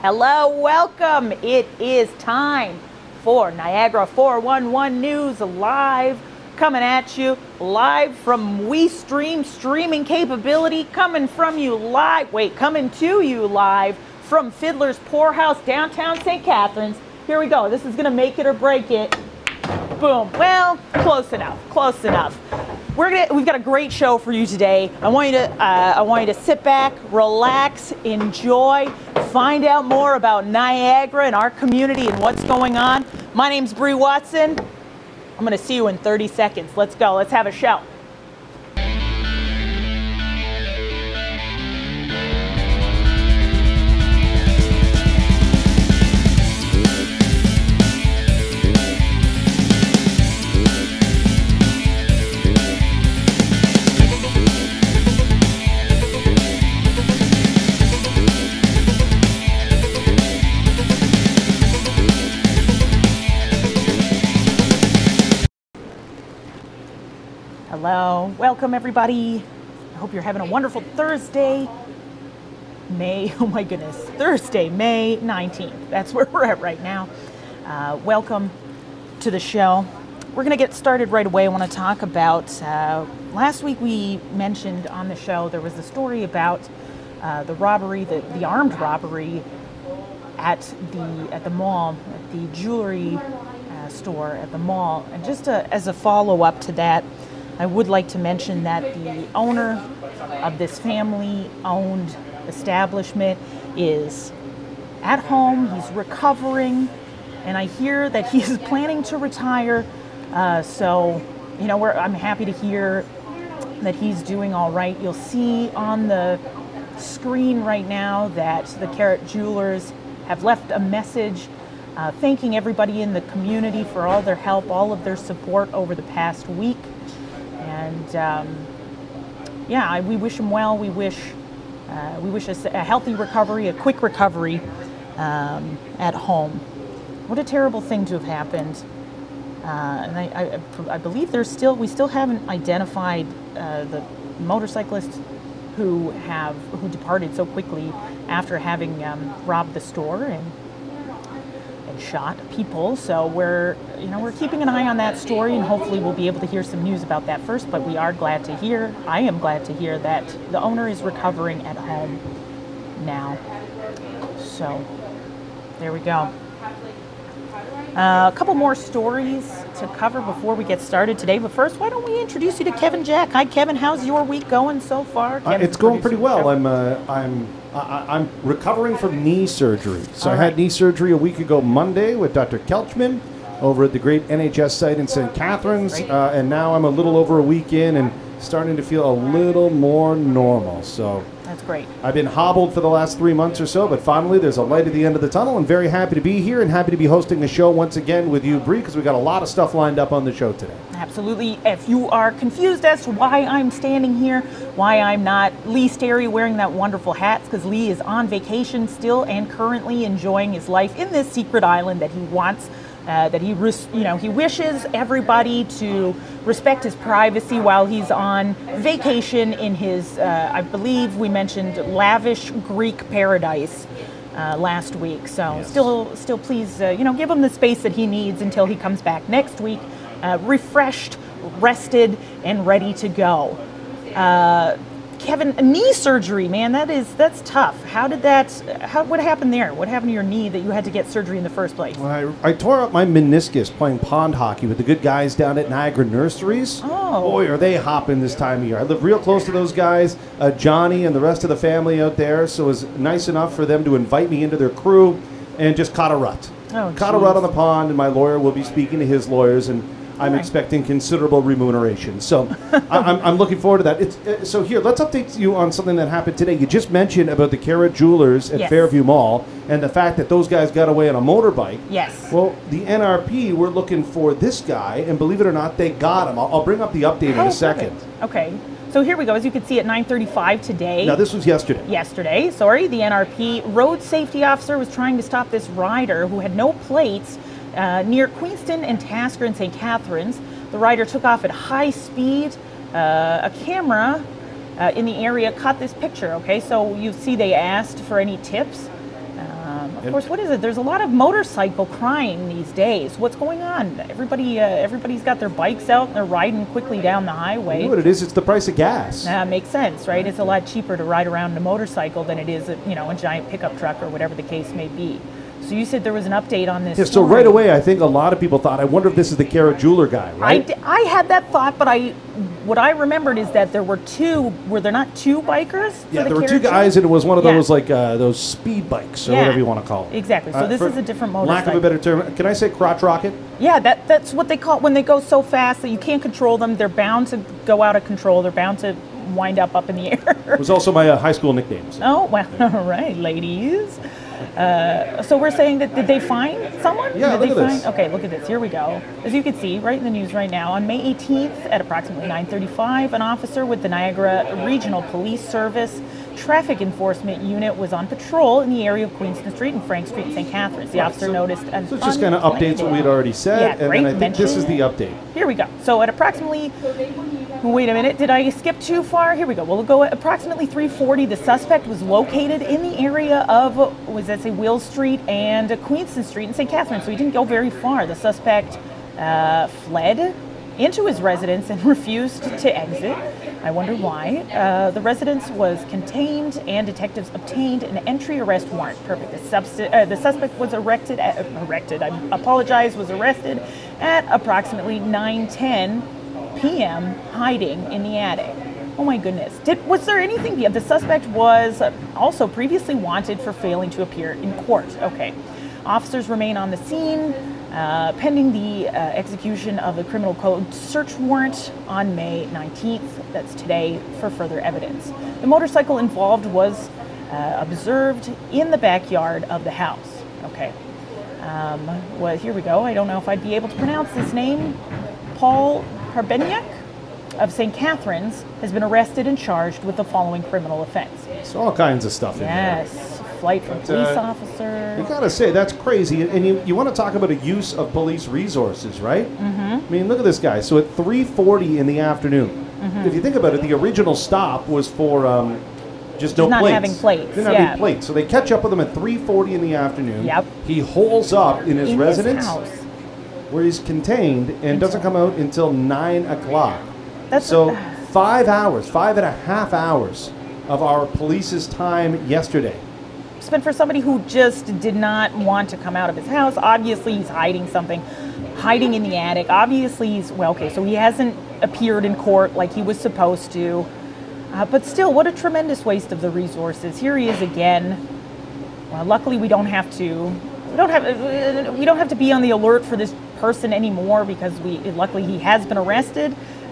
Hello, welcome. It is time for Niagara 411 News live, coming at you live from WeeStream streaming capability, coming to you live from Fiddler's Poorhouse, downtown St. Catharines. Here we go. This is gonna make it or break it. Boom. Well, close enough. Close enough. We've got a great show for you today. I want you to sit back, relax, enjoy, find out more about Niagara and our community and what's going on. My name's Bree Watson. I'm going to see you in 30 seconds. Let's go. Let's have a show. Hello, welcome everybody. I hope you're having a wonderful Thursday, Thursday, May 19th. That's where we're at right now. Welcome to the show. We're gonna get started right away. I wanna talk about, last week we mentioned on the show, there was a story about the robbery, the armed robbery at the mall, at the jewelry store at the mall. And just as a follow-up to that, I would like to mention that the owner of this family-owned establishment is at home. He's recovering, and I hear that he's planning to retire. So, you know, I'm happy to hear that he's doing all right. You'll see on the screen right now that the Keh Dee Jewelers have left a message thanking everybody in the community for all their help, all of their support over the past week. And yeah, we wish him well. We wish a healthy recovery, a quick recovery at home. What a terrible thing to have happened. And I believe we still haven't identified the motorcyclists who departed so quickly after having robbed the store and shot people. So we're keeping an eye on that story, and hopefully we'll be able to hear some news about that first. But I am glad to hear that the owner is recovering at home now. So there we go. A couple more stories to cover before we get started today. But first, why don't we introduce you to Kevin Jack? Hi, Kevin. How's your week going so far? It's going pretty well. I'm recovering from knee surgery. So I had knee surgery a week ago Monday with Dr. Kelchman over at the great NHS site in St. Catharines. And now I'm a little over a week in and starting to feel a little more normal. So that's great. I've been hobbled for the last 3 months or so, but finally there's a light at the end of the tunnel. I'm very happy to be here and happy to be hosting the show once again with you, Bree, because we've got a lot of stuff lined up on the show today. Absolutely. If you are confused as to why I'm standing here, why I'm not Lee Sterry wearing that wonderful hat, because Lee is on vacation still and currently enjoying his life in this secret island that he wants. He wishes everybody to respect his privacy while he's on vacation in his, I believe we mentioned, lavish Greek paradise last week. So yes. Still please, give him the space that he needs until he comes back next week, refreshed, rested, and ready to go. Kevin, knee surgery, man, that's tough. What happened there? What happened to your knee that you had to get surgery in the first place? Well, I tore up my meniscus playing pond hockey with the good guys down at Niagara Nurseries. Oh. Boy, are they hopping this time of year. I live real close to those guys, Johnny and the rest of the family out there, so it was nice enough for them to invite me into their crew and just caught a rut. Caught a rut on the pond, and my lawyer will be speaking to his lawyers, and I'm expecting considerable remuneration. So I'm looking forward to that. So here, let's update you on something that happened today. You just mentioned about the Keh Dee Jewelers at Fairview Mall and the fact that those guys got away on a motorbike. Yes. Well, the NRP were looking for this guy, and believe it or not, they got him. I'll bring up the update in a second. Perfect. Okay. So here we go. As you can see at 9:35 today. Now, this was yesterday. Yesterday, sorry. The NRP road safety officer was trying to stop this rider who had no plates near Queenston and Tasker in St. Catharines. The rider took off at high speed. A camera in the area caught this picture, okay? So you see they asked for any tips. of course, what is it? There's a lot of motorcycle crime these days. What's going on? Everybody's got their bikes out and they're riding quickly down the highway. You know what it is? It's the price of gas. Makes sense, right? It's a lot cheaper to ride around in a motorcycle than it is, a giant pickup truck or whatever the case may be. So you said there was an update on this. Yeah, so right away, I think a lot of people thought, I wonder if this is the Kara Jeweler guy, right? I had that thought, but what I remembered is that there were there not two bikers? Yeah, there were two guys, and it was one of those, like, those speed bikes, or whatever you want to call it. Exactly. So this is a different motorcycle. Lack of a better term, can I say crotch rocket? Yeah, that's what they call it when they go so fast that you can't control them. They're bound to go out of control. They're bound to wind up in the air. It was also my high school nickname. So. Oh, well, all right, ladies. So we're saying that did they find someone? Yeah, look at this. Okay, look at this. Here we go. As you can see, right in the news right now, on May 18th at approximately 9:35, an officer with the Niagara Regional Police Service Traffic Enforcement Unit was on patrol in the area of Queenston Street and Frank Street in St. Catharines. The officer noticed an So it just kind of updates what we'd already said, and then I think this is the update. Here we go. So at approximately, wait a minute, did I skip too far? Here we go. We'll go at approximately 3:40. The suspect was located in the area of, Feulled Street and Queenston Street in St. Catharines. So he didn't go very far. The suspect fled into his residence and refused to exit. I wonder why. The residence was contained and detectives obtained an entry arrest warrant. Perfect. The suspect was arrested at approximately 9:10 p.m. hiding in the attic. Oh my goodness. Was there anything? The suspect was also previously wanted for failing to appear in court. Okay. Officers remain on the scene pending the execution of the criminal code search warrant on May 19th. That's today for further evidence. The motorcycle involved was observed in the backyard of the house. Okay. Well, here we go. I don't know if I'd be able to pronounce this name. Paul Harbeniak of St. Catharines has been arrested and charged with the following criminal offense. So all kinds of stuff in there. Yes, flight from police officer. You gotta say, that's crazy. And you want to talk about a use of police resources, right? Mm-hmm. I mean, look at this guy. So at 3:40 in the afternoon, if you think about it, the original stop was for just no not plates. having plates. Didn't have any plates. So they catch up with him at 3:40 in the afternoon. Yep. He holes up in his residence. His house. Where he's contained and doesn't come out until 9 o'clock. So 5 hours, 5.5 hours of our police's time yesterday. Spent for somebody who just did not want to come out of his house. Obviously, he's hiding something, hiding in the attic. Obviously, so he hasn't appeared in court like he was supposed to. But still, what a tremendous waste of the resources. Here he is again. Well, luckily, we don't have to be on the alert for this person anymore because luckily he has been arrested.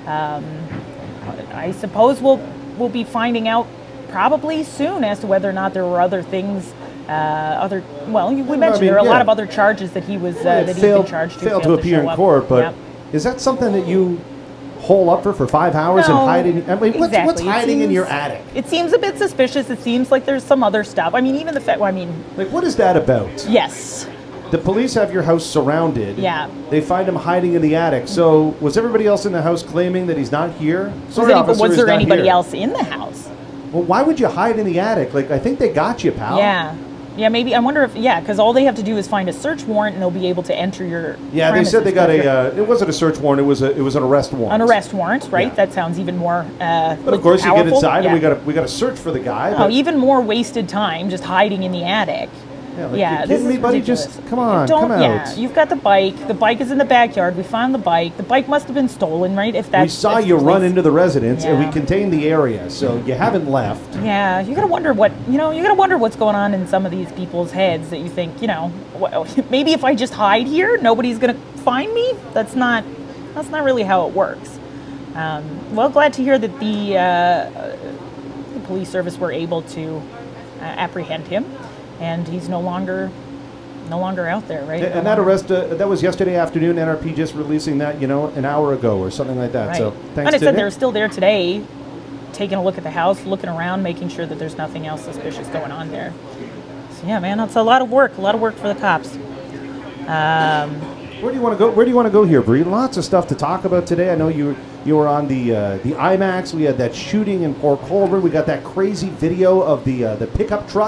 I suppose we'll be finding out probably soon as to whether or not there were other things. We mentioned there are a lot of other charges that he was that he's been charged to. Failed to appear in court, but is that something that you hole up for 5 hours and hide in? I mean, what's hiding in your attic? It seems a bit suspicious. It seems like there's some other stuff. I mean, even the fact. Like, what is that about? Yes. The police have your house surrounded. Yeah. They find him hiding in the attic. So was everybody else in the house claiming that he's not here? Was there anybody else in the house? Well, why would you hide in the attic? Like, I think they got you, pal. Yeah. Yeah, maybe. I wonder if, because all they have to do is find a search warrant and they'll be able to enter your they said they got it wasn't a search warrant, it was an arrest warrant. An arrest warrant, right? Yeah. That sounds even more But of course powerful. You get inside and we got to search for the guy. Oh, even more wasted time just hiding in the attic. Yeah, this is me, buddy. Ridiculous. Just come on, come out. Yeah, you've got the bike. The bike is in the backyard. We found the bike. The bike must have been stolen, right? We saw you run into the residence, and we contained the area, so you haven't left. Yeah, you gotta wonder what's going on in some of these people's heads that you think, maybe if I just hide here, nobody's gonna find me. That's not really how it works. Well, glad to hear that the police service were able to apprehend him. And he's no longer out there, right? And that arrest, that was yesterday afternoon. NRP just releasing that, an hour ago or something like that. Right. So thanks. And it said they're still there today, taking a look at the house, looking around, making sure that there's nothing else suspicious going on there. So yeah, man, it's a lot of work for the cops. Where do you want to go? Where do you want to go here, Bree? Lots of stuff to talk about today. I know you were on the IMAX. We had that shooting in Port Colborne. We got that crazy video of the pickup truck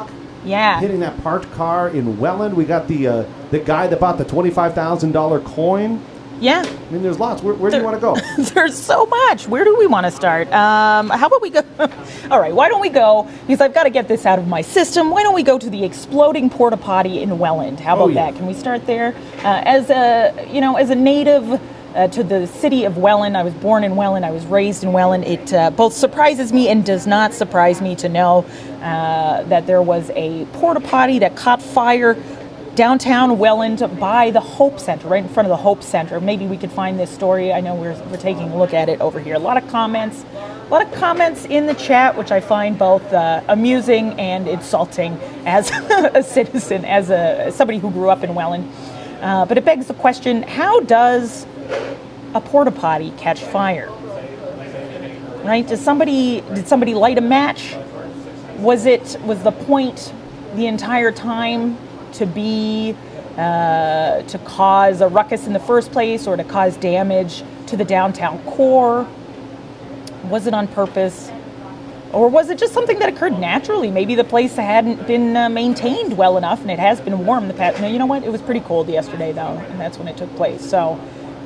Yeah. Hitting that parked car in Welland. We got the guy that bought the $25,000 coin. Yeah. I mean, there's lots. Where do you want to go? There's so much. Where do we want to start? How about we go? All right, why don't we go? Because I've got to get this out of my system. Why don't we go to the exploding porta potty in Welland? How about that? Can we start there? As a native to the city of Welland, I was born in Welland. I was raised in Welland. It both surprises me and does not surprise me to know that there was a porta potty that caught fire downtown Welland by the Hope Center, right in front of the Hope Center. Maybe we could find this story. I know we're taking a look at it over here. A lot of comments in the chat, which I find both amusing and insulting as a citizen, as somebody who grew up in Welland. But it begs the question: how does a porta potty catch fire? Right? Did somebody light a match? Was the point the entire time to be to cause a ruckus in the first place, or to cause damage to the downtown core? Was it on purpose, or was it just something that occurred naturally? Maybe the place hadn't been maintained well enough, and it has been warm the past. You know what? It was pretty cold yesterday though, and that's when it took place. So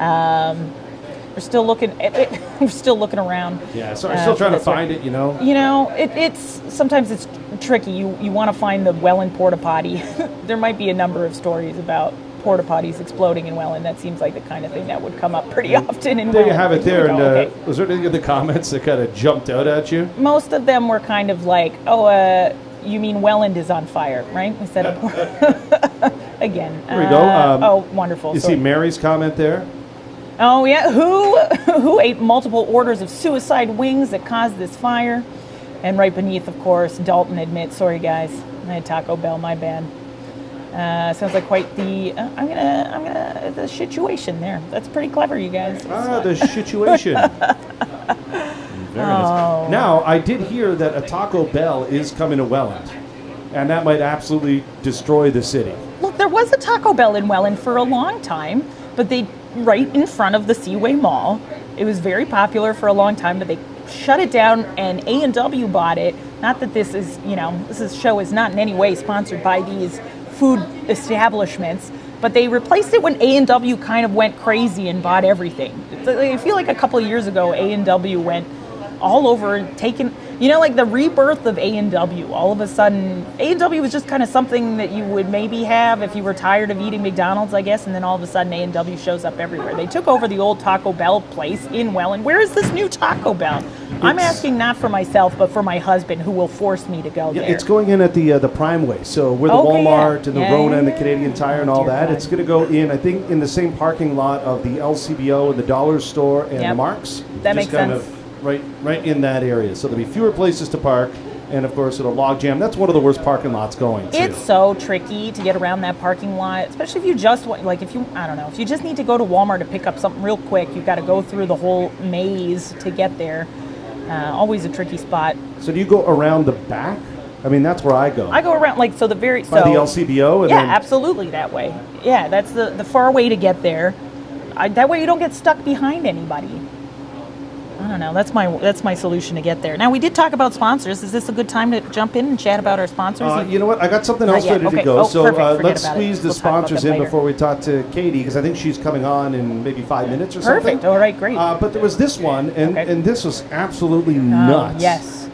we're still looking. We're still looking around. Yeah, so I'm still trying to find it. It's sometimes it's tricky. You want to find the Welland porta potty. There might be a number of stories about porta potties exploding in Welland. That seems like the kind of thing that would come up pretty often in Welland. There you have it there. And was there any of the comments that kind of jumped out at you? Most of them were kind of like, you mean Welland is on fire, right? Instead of again. There we go. Wonderful. You see Mary's comment there? Oh yeah, who ate multiple orders of suicide wings that caused this fire? And right beneath, of course, Dalton admits, sorry guys, I had Taco Bell, my bad. Sounds like quite the the situation there. That's pretty clever, you guys. The situation. Very nice. Now, I did hear that a Taco Bell is coming to Welland, and that might absolutely destroy the city. Look, there was a Taco Bell in Welland for a long time, but right in front of the Seaway Mall. It was very popular for a long time, but they shut it down, and A&W bought it. Not that this show is not in any way sponsored by these food establishments, but they replaced it when A&W kind of went crazy and bought everything. I feel like a couple of years ago, A&W went all over and taken, like the rebirth of A&W. All of a sudden, A&W was just kind of something that you would maybe have if you were tired of eating McDonald's, I guess, and then all of a sudden A&W shows up everywhere. They took over the old Taco Bell place in Welland. Where is this new Taco Bell? I'm asking not for myself, but for my husband, who will force me to go there. It's going in at the Prime Way, so where the Walmart and the Rona and the Canadian Tire and all that. God. It's going to go in, I think, in the same parking lot of the LCBO and the Dollar Store and the Marks. That makes sense. Right in that area. So there'll be fewer places to park, and of course it'll log jam. That's one of the worst parking lots going, too. It's so tricky to get around that parking lot, especially if you just want, if you just need to go to Walmart to pick up something real quick, you've got to go through the whole maze to get there. Always a tricky spot. So do you go around the back? I mean, that's where I go. I go around, by the LCBO? And then absolutely that way. Yeah, that's the far way to get there. That way you don't get stuck behind anybody. I don't know. That's my solution to get there. Now, we did talk about sponsors. Is this a good time to jump in and chat about our sponsors? You know what? I got something else ready to go. So let's squeeze the sponsors in later before we talk to Keh Dee, because I think she's coming on in maybe 5 minutes or something. Perfect. All right, great. But there was this one, and this was absolutely nuts. Yes.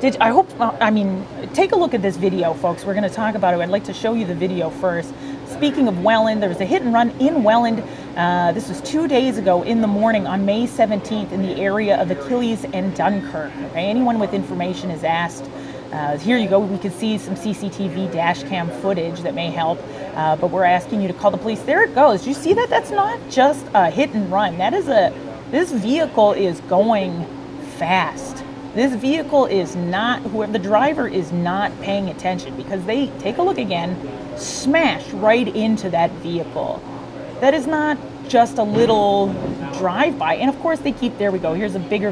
Take a look at this video, folks. We're going to talk about it. I'd like to show you the video first. Speaking of Welland, there was a hit and run in Welland. This was 2 days ago in the morning on May 17th in the area of Achilles and Dunkirk. Okay? Anyone with information is asked. Here you go. We can see some CCTV dash cam footage that may help. But we're asking you to call the police. There it goes. You see that? That's not just a hit and run. This vehicle is going fast. This vehicle is not, the driver is not paying attention, because they, take a look again, smash right into that vehicle. That is not just a little drive-by. And of course they keep, there we go, here's a bigger,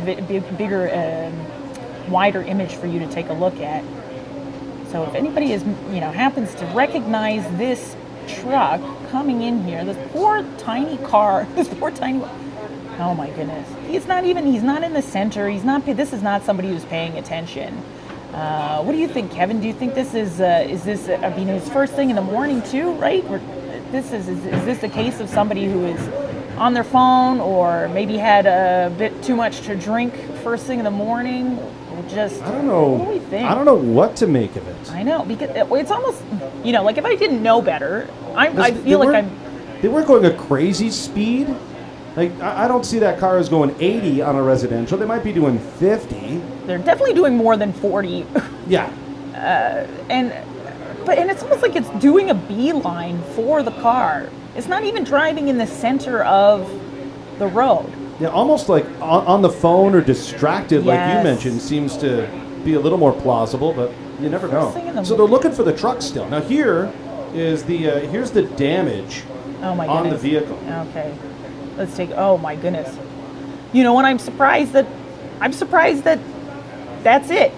wider image for you to take a look at. So if anybody is, happens to recognize this truck coming in here, this poor tiny car, oh my goodness. He's not in the center. This is not somebody who's paying attention. What do you think, Kevin? Do you think this is this? I mean, it's first thing in the morning too, right? Is this a case of somebody who is on their phone, or maybe had a bit too much to drink first thing in the morning? Or just I don't know. What do we think? I don't know what to make of it. I know, because it's almost, like if I didn't know better, I feel like They weren't going a crazy speed. Like, I don't see that car as going 80 on a residential. They might be doing 50. They're definitely doing more than 40. Yeah. And it's almost like it's doing a beeline for the car. It's not even driving in the center of the road. Yeah, almost like on the phone or distracted, like you Yes. mentioned, seems to be a little more plausible, but you never know. So they're looking for the truck still. Now here is here's the damage on the vehicle. Okay. Let's take, oh my goodness. You know what, I'm surprised that that's it.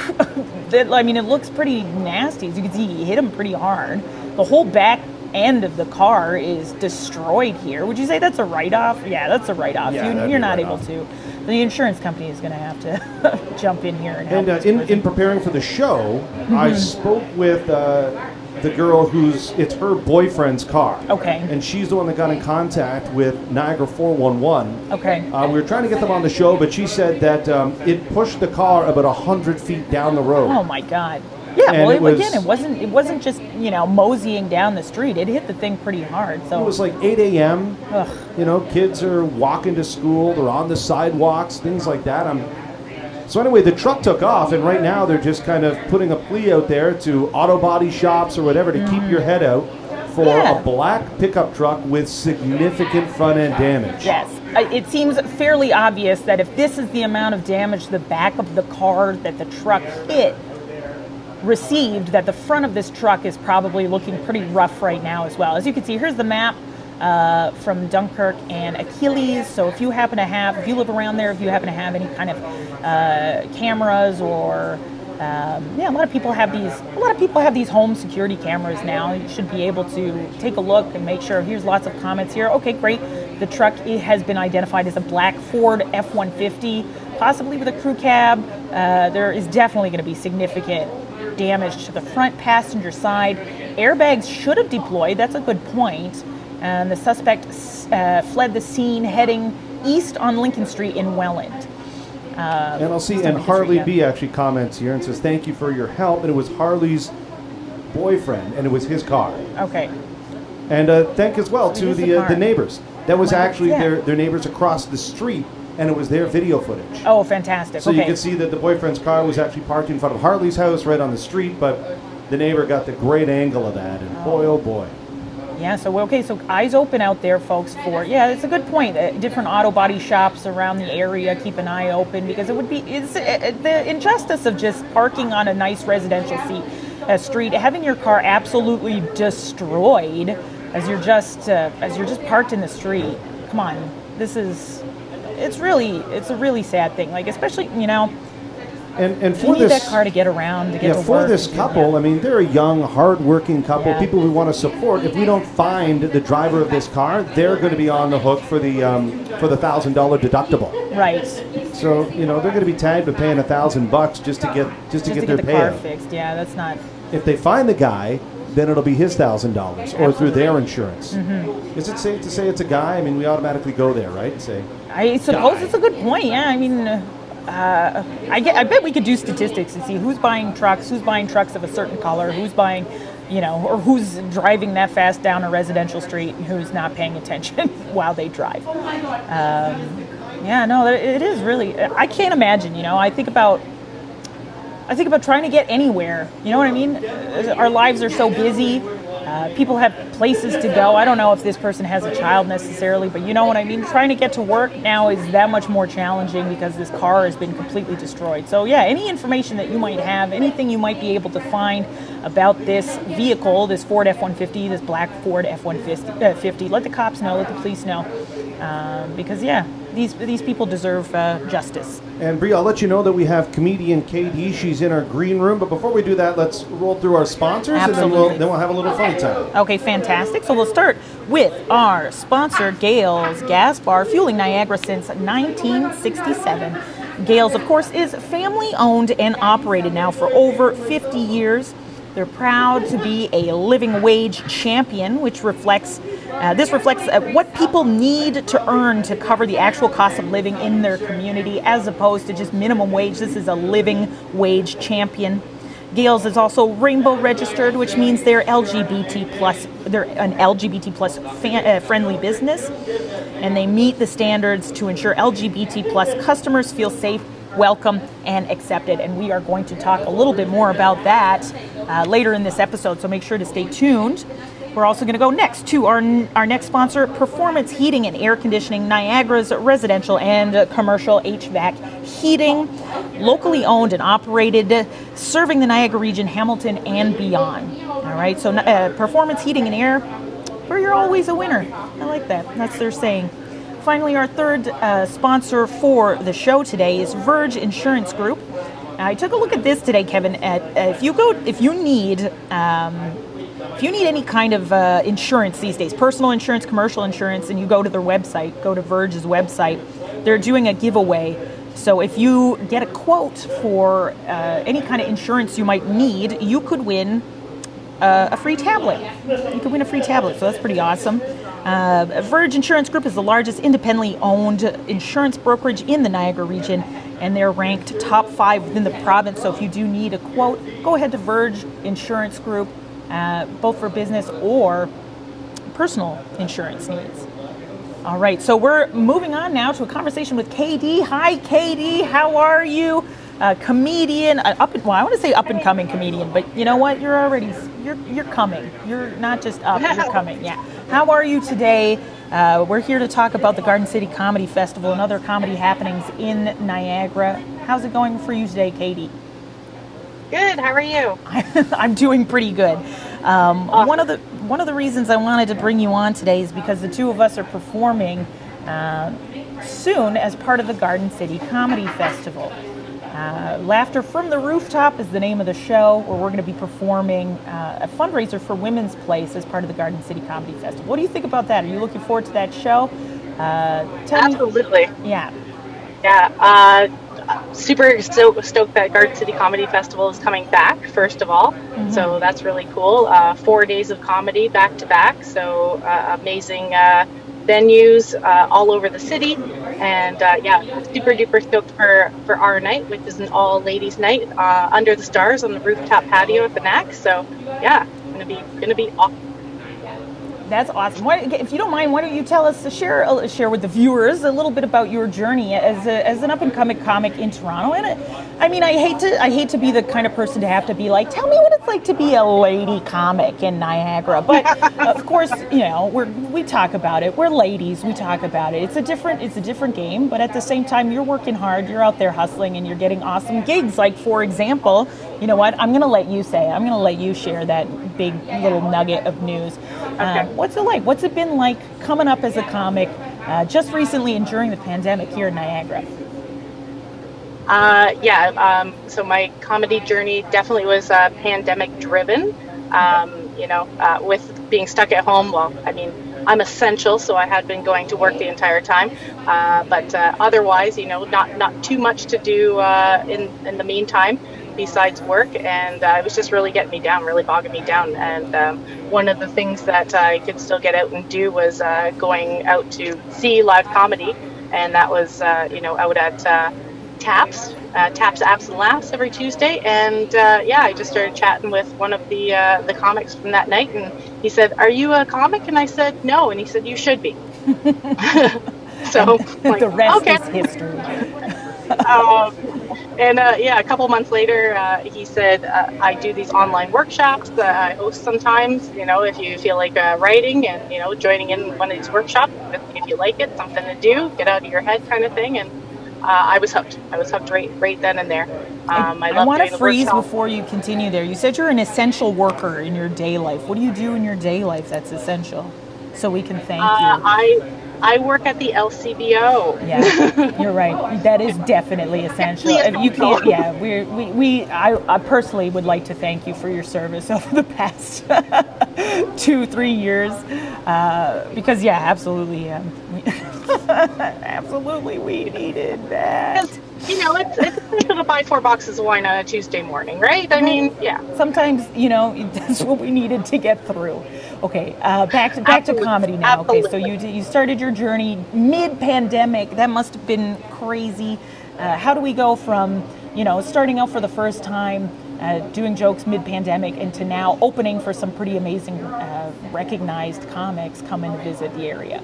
I mean, it looks pretty nasty. As you can see, he hit him pretty hard. The whole back end of the car is destroyed here. Would you say that's a write-off? Yeah, that's a write-off. Yeah, you're not able to. The insurance company is going to have to jump in here and help. And in preparing for the show, I spoke with the girl it's her boyfriend's car. Okay. And she's the one that got in contact with Niagara 411. Okay. We were trying to get them on the show, but she said that it pushed the car about 100 feet down the road. Oh my God. Yeah, and well, it wasn't just, moseying down the street. It hit the thing pretty hard. So it was like 8 a.m. Ugh. Kids are walking to school. They're on the sidewalks, things like that. So anyway, the truck took off, and right now they're just kind of putting a plea out there to auto body shops or whatever to keep your head out for a black pickup truck with significant front end damage. Yes. It seems fairly obvious that if this is the amount of damage the back of the car that the truck received, that the front of this truck is probably looking pretty rough right now as well. As you can see, here's the map from Dunkirk and Achilles. So if you live around there, if you happen to have any kind of cameras or a lot of people have these home security cameras now. You should be able to take a look and make sure. Here's lots of comments here. Okay, great. The truck has been identified as a black Ford F-150, possibly with a crew cab. There is definitely going to be significant damage to the front passenger side. Airbags should have deployed. That's a good point. And the suspect fled the scene heading east on Lincoln Street in Welland. And I'll see, and Harley B actually comments here and says, "Thank you for your help." And it was Harley's boyfriend, and it was his car. Okay. And thank as well to the neighbors. That was actually their neighbors across the street, and it was their video footage. Oh, fantastic. So you can see that the boyfriend's car was actually parked in front of Harley's house right on the street, but the neighbor got the great angle of that, and boy, oh boy. Yeah, so eyes open out there, folks, it's a good point. Different auto body shops around the area, keep an eye open, because it's the injustice of just parking on a nice residential street, having your car absolutely destroyed as you're just parked in the street. Come on, it's a really sad thing. Like, especially, And for you need that car to get around, to get to work. For this couple, I mean, they're a young, hard-working couple, people we want to support. If we don't find the driver of this car, they're going to be on the hook for the $1,000 deductible. Right. So they're going to be tagged with paying $1,000 just to get their car payout. fixed. Yeah, that's not. If they find the guy, then it'll be his $1,000 or through their insurance. Mm-hmm. Is it safe to say it's a guy? I mean, we automatically go there, right? I suppose it's a good point. Yeah, I mean. I bet we could do statistics and see who's buying trucks of a certain color, who's buying, or who's driving that fast down a residential street and who's not paying attention while they drive. It is really. I can't imagine. I think about trying to get anywhere. You know what I mean? Our lives are so busy. People have places to go. I don't know if this person has a child necessarily, but you know what I mean? Trying to get to work now is that much more challenging because this car has been completely destroyed. So yeah, any information that you might have, anything you might be able to find about this vehicle, this Ford F-150, this black Ford F-150, let the cops know, let the police know. Because these people deserve justice. And Bree, I'll let you know that we have comedian Keh Dee. She's in our green room. But before we do that, let's roll through our sponsors, Absolutely. and then we'll have a little funny time. Okay, fantastic. So we'll start with our sponsor, Gale's Gas Bar, fueling Niagara since 1967. Gales, of course, is family owned and operated now for over 50 years. They're proud to be a living wage champion, which reflects what people need to earn to cover the actual cost of living in their community, as opposed to just minimum wage. This is a living wage champion. Gales is also rainbow registered, which means they're LGBT plus. They're an LGBT plus friendly business, and they meet the standards to ensure LGBT plus customers feel safe, welcome, and accepted. And we are going to talk a little bit more about that later in this episode, so make sure to stay tuned. We're also going to go next to our next sponsor, Performance Heating and Air Conditioning, Niagara's residential and commercial HVAC heating, locally owned and operated, serving the Niagara region, Hamilton, and beyond. All right, so Performance Heating and Air, where you're always a winner. I like that. That's their saying. Finally, our third sponsor for the show today is Verge Insurance Group. I took a look at this today, Kevin. If you need any kind of insurance these days, personal insurance, commercial insurance, and you go to their website, go to Verge's website, they're doing a giveaway. So if you get a quote for any kind of insurance you might need, you could win a free tablet. You could win a free tablet, so that's pretty awesome. Verge Insurance Group is the largest independently owned insurance brokerage in the Niagara region, and they're ranked top 5 within the province. So if you do need a quote, go ahead to Verge Insurance Group, both for business or personal insurance needs. All right, so we're moving on now to a conversation with Keh Dee. Hi, Keh Dee. How are you? Comedian, I want to say up and coming comedian, but you know what? You're coming. You're not just up, you're coming. Yeah. How are you today? We're here to talk about the Garden City Comedy Festival and other comedy happenings in Niagara. How's it going for you today, Keh Dee? Good. How are you? I'm doing pretty good. Awesome. One of the reasons I wanted to bring you on today is because the two of us are performing soon as part of the Garden City Comedy Festival. Laughter from the Rooftop is the name of the show, where we're going to be performing a fundraiser for Women's Place as part of the Garden City Comedy Festival. What do you think about that? Are you looking forward to that show? Absolutely. Yeah. Yeah. Super stoked that Garden City Comedy Festival is coming back, first of all. Mm-hmm. So that's really cool. 4 days of comedy back to back. So amazing venues all over the city. And super duper stoked for our night, which is an all ladies night under the stars on the rooftop patio at the NAC. So yeah, gonna be awesome. That's awesome. If you don't mind, why don't you tell us, share with the viewers a little bit about your journey as an up and coming comic in Toronto? And I mean, I hate to be the kind of person to have to be like, tell me what it's like to be a lady comic in Niagara. But of course, you know, we talk about it. We're ladies. We talk about it. It's a different game. But at the same time, you're working hard. You're out there hustling, and you're getting awesome gigs. Like, for example, you know what? I'm going to let you share that big little nugget of news. Okay. What's it like? What's it been like coming up as a comic just recently and during the pandemic here in Niagara? So my comedy journey definitely was pandemic driven. With being stuck at home. Well, I mean, I'm essential, so I had been going to work the entire time. But otherwise, not too much to do in the meantime besides work, and it was just really getting me down, really bogging me down. And one of the things that I could still get out and do was going out to see live comedy, and that was out at Taps Apps and Laughs every Tuesday. And I just started chatting with one of the comics from that night, and he said, "Are you a comic?" And I said, "No." And he said, "You should be." So like, the rest okay. is history. A couple months later, he said, I do these online workshops that I host sometimes, if you feel like writing and, joining in one of these workshops, if you like it, something to do, get out of your head kind of thing. And I was hooked. Right then and there. I want to freeze before you continue there. You said you're an essential worker in your day life. What do you do in your day life that's essential so we can thank you? I work at the LCBO. Yeah, you're right. That is definitely essential. You can't. Yeah, I personally would like to thank you for your service over the past 2-3 years, because absolutely. Absolutely, we needed that. You know, it's to buy 4 boxes of wine on a Tuesday morning, right? I mean, yeah. Sometimes, you know, that's what we needed to get through. Okay, back to comedy now. Absolutely. Okay, so you started your journey mid-pandemic. That must have been crazy. How do we go from, you know, starting out for the first time, doing jokes mid-pandemic, into now opening for some pretty amazing recognized comics coming to visit the area?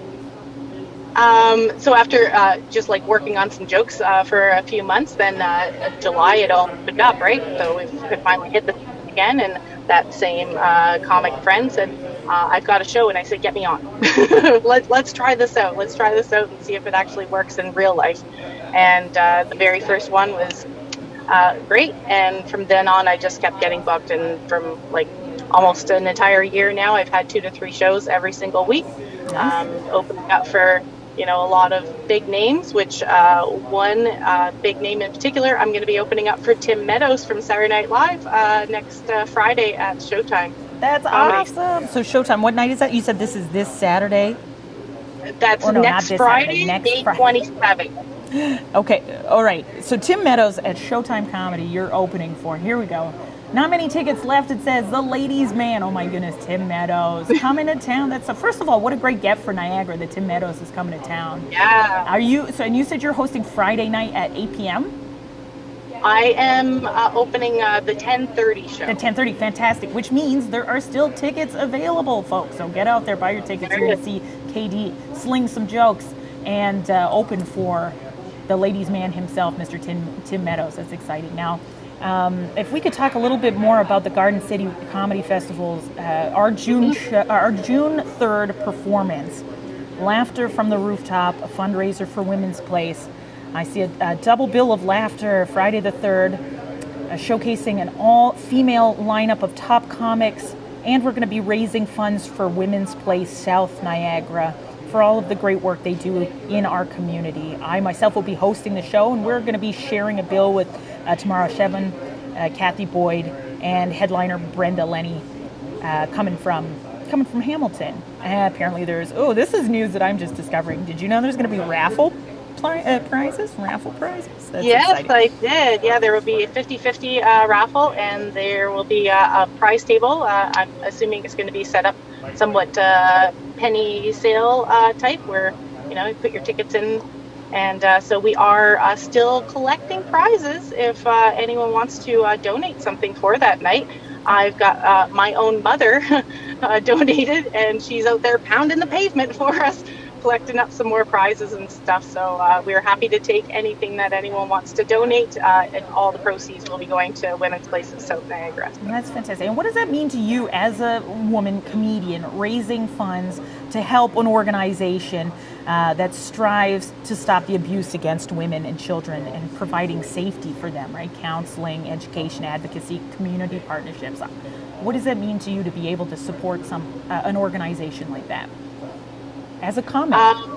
So after just like working on some jokes for a few months, then July it all opened up, right? So we finally hit the again, and that same comic friend said, I've got a show, and I said, get me on. Let's try this out. Let's try this out and see if it actually works in real life. And the very first one was great, and from then on I just kept getting booked, and from like almost an entire year now I've had 2 to 3 shows every single week, opening up for, you know, a lot of big names, which one big name in particular, I'm going to be opening up for Tim Meadows from Saturday Night Live next Friday at Showtime. That's Comedy. awesome. So Showtime, what night is that? You said this is this Saturday? That's next Friday, May 27th. Okay, all right. So Tim Meadows at Showtime Comedy, you're opening for. Here we go. Not many tickets left. It says the ladies' man. Oh my goodness, Tim Meadows coming to town. That's first of all, what a great get for Niagara that Tim Meadows is coming to town. Yeah. Are you? So, and you said you're hosting Friday night at 8 p.m. I am opening the 10:30 show. The 10:30, fantastic. Which means there are still tickets available, folks. So get out there, buy your tickets. You're going to see Keh Dee sling some jokes and open for the ladies' man himself, Mr. Tim Meadows. That's exciting. Now, if we could talk a little bit more about the Garden City Comedy Festival's our June 3rd performance, Laughter from the Rooftop, a fundraiser for Women's Place. I see a double bill of laughter Friday the 3rd, showcasing an all-female lineup of top comics, and we're going to be raising funds for Women's Place South Niagara for all of the great work they do in our community. I myself will be hosting the show, and we're going to be sharing a bill with Tamara Shevin, Kathy Boyd, and headliner Brenda Lenny, coming from Hamilton. Apparently there's, this is news that I'm just discovering. Did you know there's going to be raffle prizes? That's yes, exciting. I did. Yeah, there will be a 50-50 raffle, and there will be a prize table. I'm assuming it's going to be set up somewhat penny sale type, where, you know, you put your tickets in. And so we are still collecting prizes if anyone wants to donate something for that night. I've got my own mother donated, and she's out there pounding the pavement for us, collecting up some more prizes and stuff. So we're happy to take anything that anyone wants to donate, and all the proceeds will be going to Women's Place of South Niagara. That's fantastic. And what does that mean to you as a woman comedian, raising funds to help an organization that strives to stop the abuse against women and children and providing safety for them, right? Counseling, education, advocacy, community partnerships. What does that mean to you to be able to support an organization like that as a comic?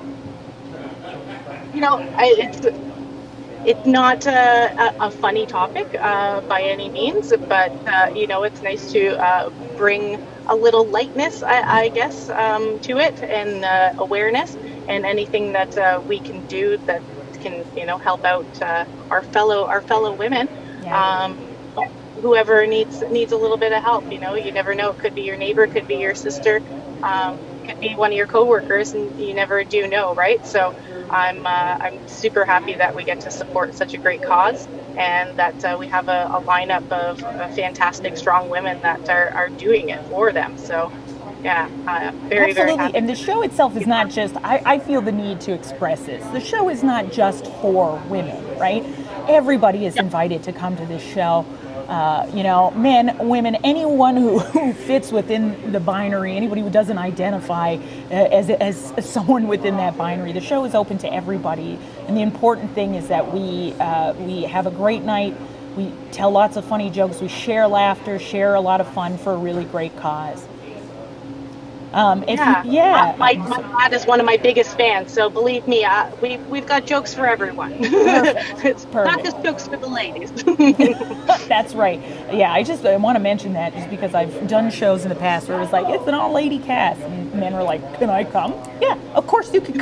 You know, it's not a funny topic by any means, but you know, it's nice to bring a little lightness, I guess, to it, and awareness, and anything that we can do that can, you know, help out our fellow women. Yeah. Whoever needs a little bit of help. You know, you never know. It could be your neighbor, could be your sister, could be one of your coworkers, and you never do know, right? So I'm super happy that we get to support such a great cause, and that we have a lineup of fantastic, strong women that are doing it for them. So yeah, very, Absolutely. very happy. And the show itself is not just, I feel the need to express this. The show is not just for women, right? Everybody is invited to come to this show. You know, men, women, anyone who fits within the binary, anybody who doesn't identify as someone within that binary. The show is open to everybody, and the important thing is that we have a great night. We tell lots of funny jokes. We share laughter, share a lot of fun for a really great cause. My dad is one of my biggest fans, so believe me, we've got jokes for everyone. It's not just jokes for the ladies. That's right. Yeah, I want to mention that just because I've done shows in the past where it was like, it's an all-lady cast, and men were like, can I come? Yeah, of course you can come.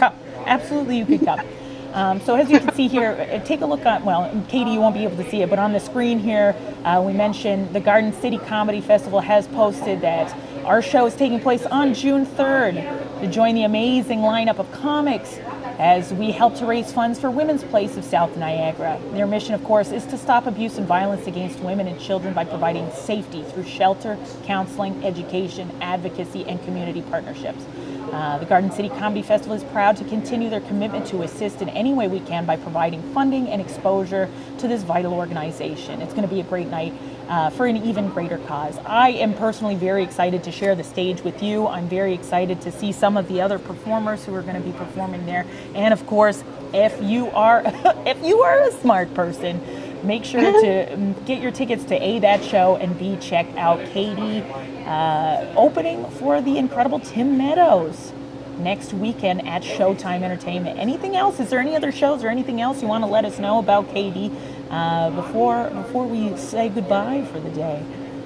Absolutely, you could come. So as you can see here, take a look on, well, Keh Dee, you won't be able to see it, but on the screen here, we mentioned the Garden City Comedy Festival has posted that our show is taking place on June 3rd to join the amazing lineup of comics as we help to raise funds for Women's Place of South Niagara. Their mission, of course, is to stop abuse and violence against women and children by providing safety through shelter, counseling, education, advocacy, and community partnerships. The Garden City Comedy Festival is proud to continue their commitment to assist in any way we can by providing funding and exposure to this vital organization. It's going to be a great night for an even greater cause. I am personally very excited to share the stage with you. I'm very excited to see some of the other performers who are going to be performing there. And of course, if you are a smart person, make sure to get your tickets to A, that show, and B, check out Keh Dee opening for the incredible Tim Meadows next weekend at Showtime Entertainment. Anything else? Is there any other shows or anything else you want to let us know about Keh Dee before we say goodbye for the day?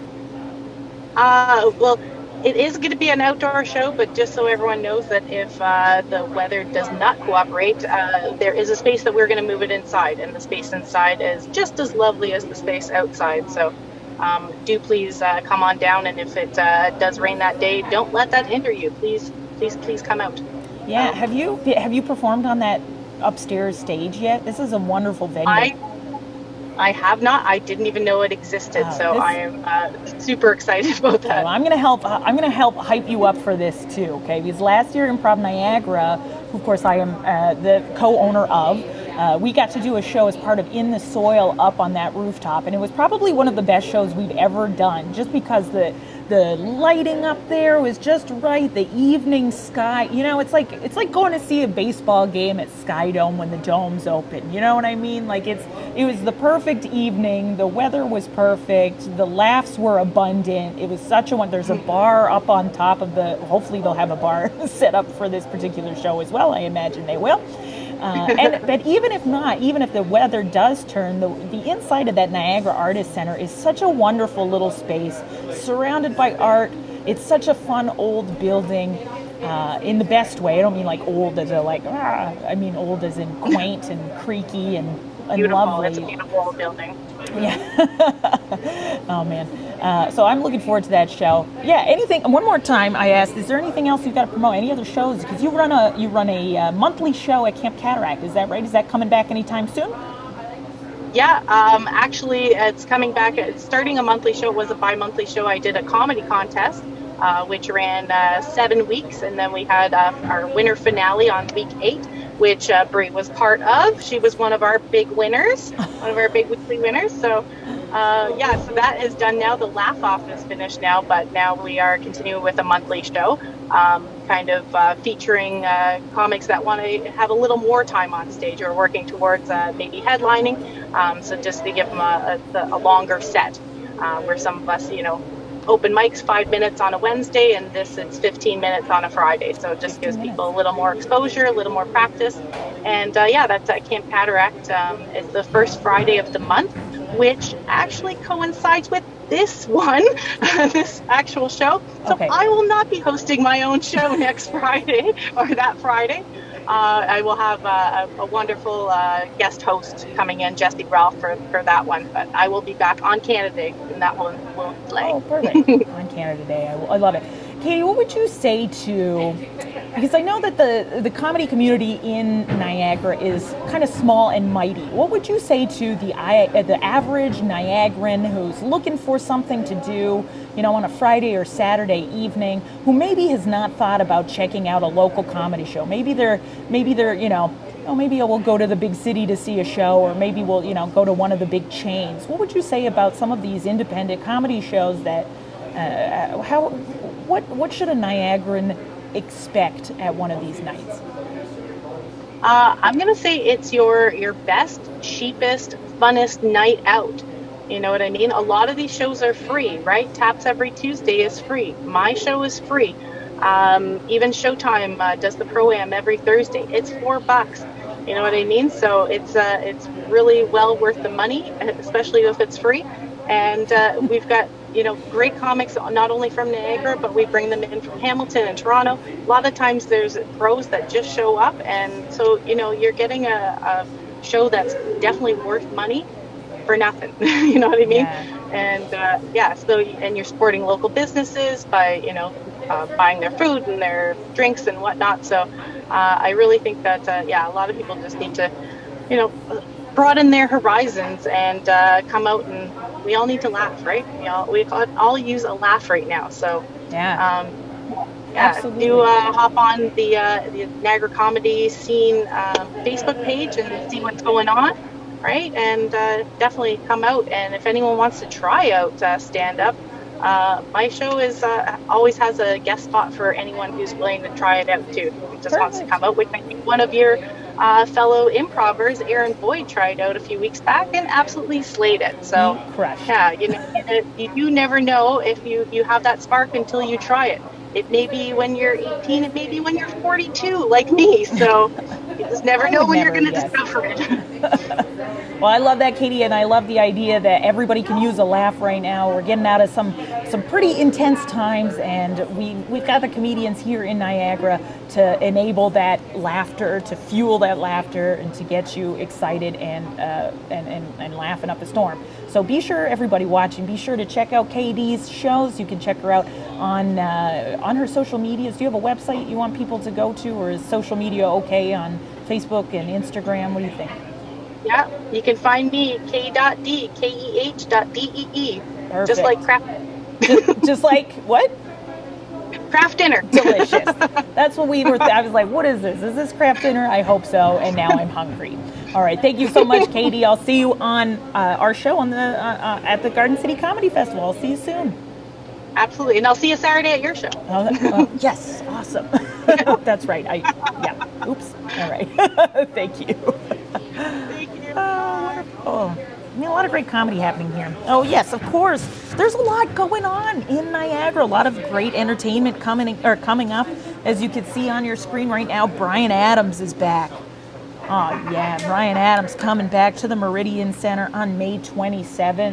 Well, it is going to be an outdoor show, but just so everyone knows that if the weather does not cooperate, there is a space that we're going to move it inside, and the space inside is just as lovely as the space outside. So do please come on down, and if it does rain that day, don't let that hinder you. Please come out. Yeah, have you performed on that upstairs stage yet? This is a wonderful venue. I have not. I didn't even know it existed, so I am super excited about that. Well, I'm going to help hype you up for this too, okay? Because last year, Improv Niagara, who of course I am the co-owner of, we got to do a show as part of In the Soil up on that rooftop, and it was probably one of the best shows we'd ever done, just because the lighting up there was just right. The evening sky, you know, it's like going to see a baseball game at Sky Dome when the dome's open. You know what I mean? Like it was the perfect evening. The weather was perfect. The laughs were abundant. It was such a one. There's a bar up on top of the. Hopefully they'll have a bar set up for this particular show as well. I imagine they will. But even if not, even if the weather does turn, the inside of that Niagara Artist Center is such a wonderful little space, surrounded by art. It's such a fun old building, in the best way. I don't mean like old as I mean old as in quaint and creaky and lovely. It's a beautiful old building. Yeah. Oh man. So I'm looking forward to that show. Yeah. Anything? One more time, I asked, is there anything else you've got to promote? Any other shows? Because you run a monthly show at Camp Cataract. Is that right? Is that coming back anytime soon? Yeah. Actually, it's coming back. It's starting a monthly show. It was a bi-monthly show. I did a comedy contest, which ran 7 weeks, and then we had our winner finale on week 8. Which Brie was part of. She was one of our big winners, one of our big weekly winners. So, yeah, so that is done now. The Laugh Off is finished now, but now we are continuing with a monthly show, kind of featuring comics that want to have a little more time on stage or working towards maybe headlining. So just to give them a longer set, where some of us, open mics 5 minutes on a Wednesday, and it's 15 minutes on a Friday. So it just gives people a little more exposure, a little more practice. And yeah, that's at Camp Cataract. It's the first Friday of the month, which actually coincides with this one, this actual show. So okay. I will not be hosting my own show next Friday or that Friday. I will have a wonderful guest host coming in, Jesse Ralph, for that one. But I will be back on Canada Day, and that one will play. Oh, perfect. On Canada Day. I love it. Keh Dee, what would you say to, because I know that the comedy community in Niagara is kind of small and mighty. What would you say to the average Niagaran who's looking for something to do, on a Friday or Saturday evening, who maybe has not thought about checking out a local comedy show? Maybe they're maybe we'll go to the big city to see a show, or maybe we'll, go to one of the big chains. What would you say about some of these independent comedy shows that, what should a Niagaran expect at one of these nights? I'm going to say it's your best, cheapest, funnest night out. You know what I mean? A lot of these shows are free, right? Taps Every Tuesday is free. My show is free. Even Showtime does the Pro-Am every Thursday. It's $4. You know what I mean? So it's really well worth the money, especially if it's free. And we've got great comics, not only from Niagara, but we bring them in from Hamilton and Toronto. A lot of times there's pros that just show up, and so you're getting a show that's definitely worth money for nothing. You know what I mean? Yeah. And so you're supporting local businesses by buying their food and their drinks and whatnot. So I really think that a lot of people just need to broaden their horizons and come out, and we all need to laugh, right? We all use a laugh right now. So absolutely. Do hop on the Niagara comedy scene Facebook page and see what's going on, right? And definitely come out. And if anyone wants to try out stand up, my show is always has a guest spot for anyone who's willing to try it out too. Who just wants to come out. Which I think one of your fellow improvers, Aaron Boyd, tried out a few weeks back and absolutely slayed it. So you never know if you have that spark until you try it. It may be when you're 18, it may be when you're 42, like me. So you just never know when you're going to discover it. Well, I love that, Keh Dee, and I love the idea that everybody can use a laugh right now. We're getting out of some pretty intense times, and we've got the comedians here in Niagara to enable that laughter, to fuel that laughter, and to get you excited and laughing up a storm. So be sure, everybody watching, be sure to check out Keh Dee's shows. You can check her out on her social medias. Do you have a website you want people to go to, or is social media okay on Facebook and Instagram? What do you think? Yeah, you can find me Keh.Dee, KEH.DEE. Perfect. Just like craft. Just like what? Craft dinner. Delicious. That's what we were. I was like, what is this? Is this craft dinner? I hope so. And now I'm hungry. All right. Thank you so much, Keh Dee. I'll see you on our show on the at the Garden City Comedy Festival. I'll see you soon. Absolutely, and I'll see you Saturday at your show. Yes, awesome. That's right. Oops. All right. Thank you. Thank you. Wonderful. A lot of great comedy happening here. Oh yes, of course. There's a lot going on in Niagara. A lot of great entertainment coming up. As you can see on your screen right now, Bryan Adams is back. Oh yeah, Bryan Adams coming back to the Meridian Center on May 27th.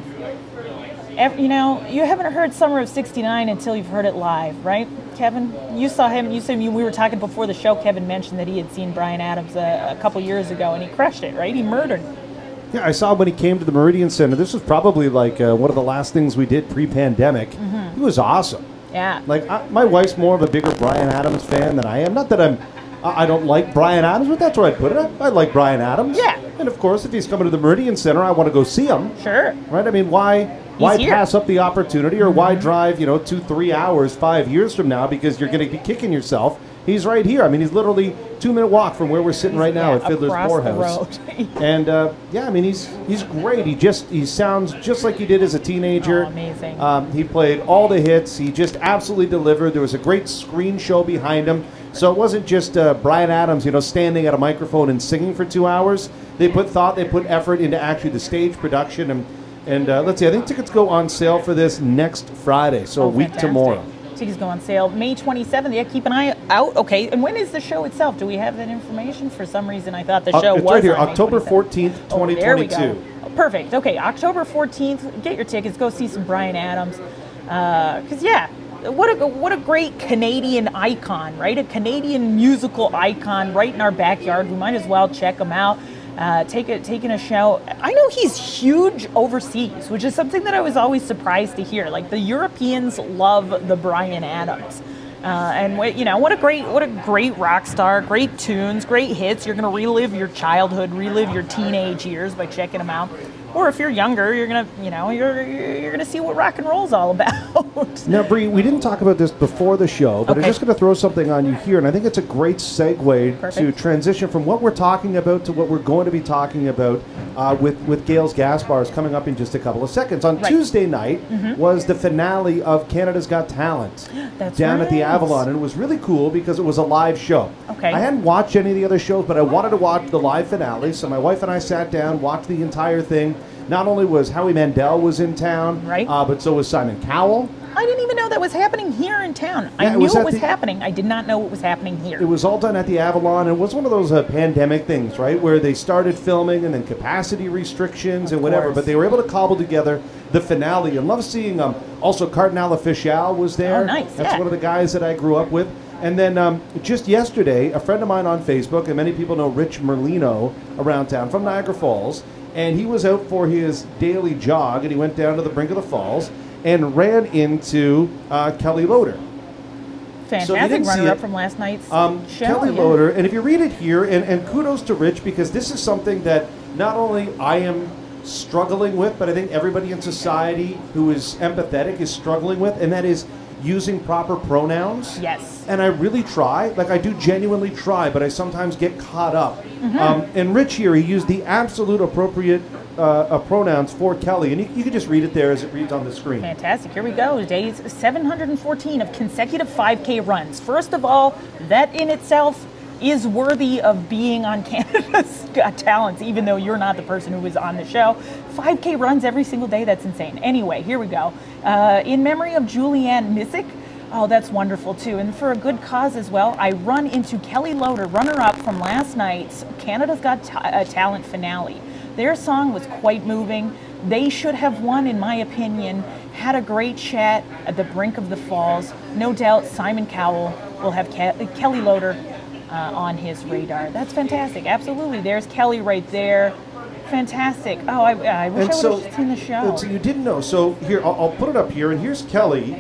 You haven't heard Summer of '69 until you've heard it live, right, Kevin? You saw him. We were talking before the show. Kevin mentioned that he had seen Bryan Adams a couple years ago, and he crushed it, right? He murdered. Yeah, I saw him when he came to the Meridian Center. This was probably like one of the last things we did pre-pandemic. Mm-hmm. He was awesome. Yeah. My wife's more of a bigger Bryan Adams fan than I am. Not that I don't like Bryan Adams, but that's where I'd put it. I like Bryan Adams. Yeah. And of course, if he's coming to the Meridian Center, I want to go see him. Sure. Right? I mean, why pass up the opportunity, or why drive 2-3 hours 5 years from now, because you're going to be kicking yourself? He's right here. I mean, he's literally 2-minute walk from where we're sitting right now at Fiddler's Poorhouse. And I mean, he's great. He sounds just like he did as a teenager. Oh, amazing. He played all the hits. He just absolutely delivered. There was a great screen show behind him. So it wasn't just Bryan Adams, standing at a microphone and singing for 2 hours. They put thought, they put effort into actually the stage production. And let's see, I think tickets go on sale for this next Friday, so a week tomorrow. Tickets go on sale May 27th. Yeah, keep an eye out. Okay, and when is the show itself? Do we have that information? For some reason, I thought the show was right here, on October 14th, 2022. There we go. Perfect. Okay, October 14th. Get your tickets. Go see some Bryan Adams. What a great Canadian icon, right? A Canadian musical icon right in our backyard. We might as well check him out. Taking a show. I know he's huge overseas, which is something that I was always surprised to hear. Like, the Europeans love the Bryan Adams, and what a great rock star. Great tunes, great hits. You're gonna relive your childhood, relive your teenage years by checking him out. Or if you're younger, you're gonna you're gonna see what rock and roll's all about. Now, Bree, we didn't talk about this before the show, but I'm just going to throw something on you here, and I think it's a great segue to transition from what we're talking about to what we're going to be talking about with Gail's Gas Bars coming up in just a couple of seconds. On Tuesday night was the finale of Canada's Got Talent down at the Avalon, and it was really cool because it was a live show. Okay. I hadn't watched any of the other shows, but I wanted to watch the live finale, so my wife and I sat down, watched the entire thing. Not only was Howie Mandel was in town, right, but so was Simon Cowell. I didn't even know that was happening here in town. I knew it was happening. I did not know it was happening here. It was all done at the Avalon. It was one of those pandemic things, right, where they started filming and then capacity restrictions and whatever. But they were able to cobble together the finale. And love seeing also Cardinal Official was there. Oh, nice. That's one of the guys that I grew up with. And then just yesterday, a friend of mine on Facebook, and many people know Rich Merlino around town from Niagara Falls, and he was out for his daily jog, and he went down to the brink of the falls and ran into Kelly Loader. Fantastic runner-up from last night's show. Kelly Loader, and if you read it here, and kudos to Rich, because this is something that not only I am struggling with, but I think everybody in society who is empathetic is struggling with, and that is using proper pronouns. Yes. And I really try, like I do genuinely try, but I sometimes get caught up. And Rich here, he used the absolute appropriate pronouns for Kelly, and you can just read it there as it reads on the screen. Fantastic. Here we go. Days 714 of consecutive 5K runs. First of all, that in itself is worthy of being on Canada's Got Talent, even though you're not the person who was on the show. 5K runs every single day. That's insane. Anyway, here we go. In memory of Julianne Missick. Oh, that's wonderful, too. And for a good cause as well, I run into Kelly Loader, runner-up from last night's Canada's Got Talent finale. Their song was quite moving. They should have won, in my opinion. Had a great chat at the brink of the falls. No doubt Simon Cowell will have Kelly Loader on his radar. That's fantastic. Absolutely. There's Kelly right there. Fantastic. Oh, I wish I would have seen the show. So you didn't know. So here, I'll put it up here, and here's Kelly.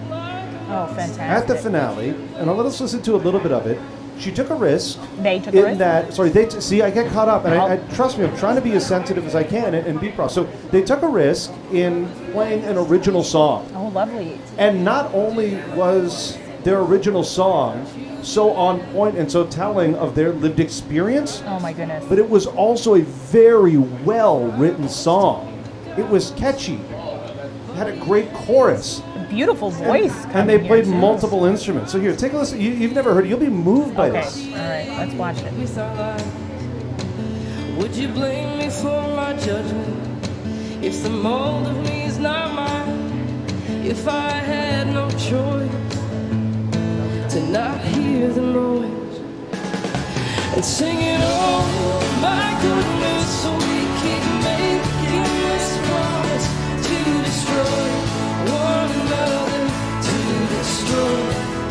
Oh, fantastic. At the finale, and let us listen to a little bit of it. She took a risk. They took a risk? See, I get caught up, and I trust me, I'm trying to be as sensitive as I can and be proud. So they took a risk in playing an original song. Oh, lovely. And not only was their original song so on point and so telling of their lived experience. Oh, my goodness. But it was also a very well-written song. It was catchy. It had a great chorus. Beautiful voice. And they played multiple instruments. So here, take a listen. You've never heard it. You'll be moved by this. All right, let's watch it. Would you blame me for my judgment if the mold of me is not mine? If I had no choice to not hear the noise and sing it, oh my goodness, so we keep making this promise to destroy one another, to destroy.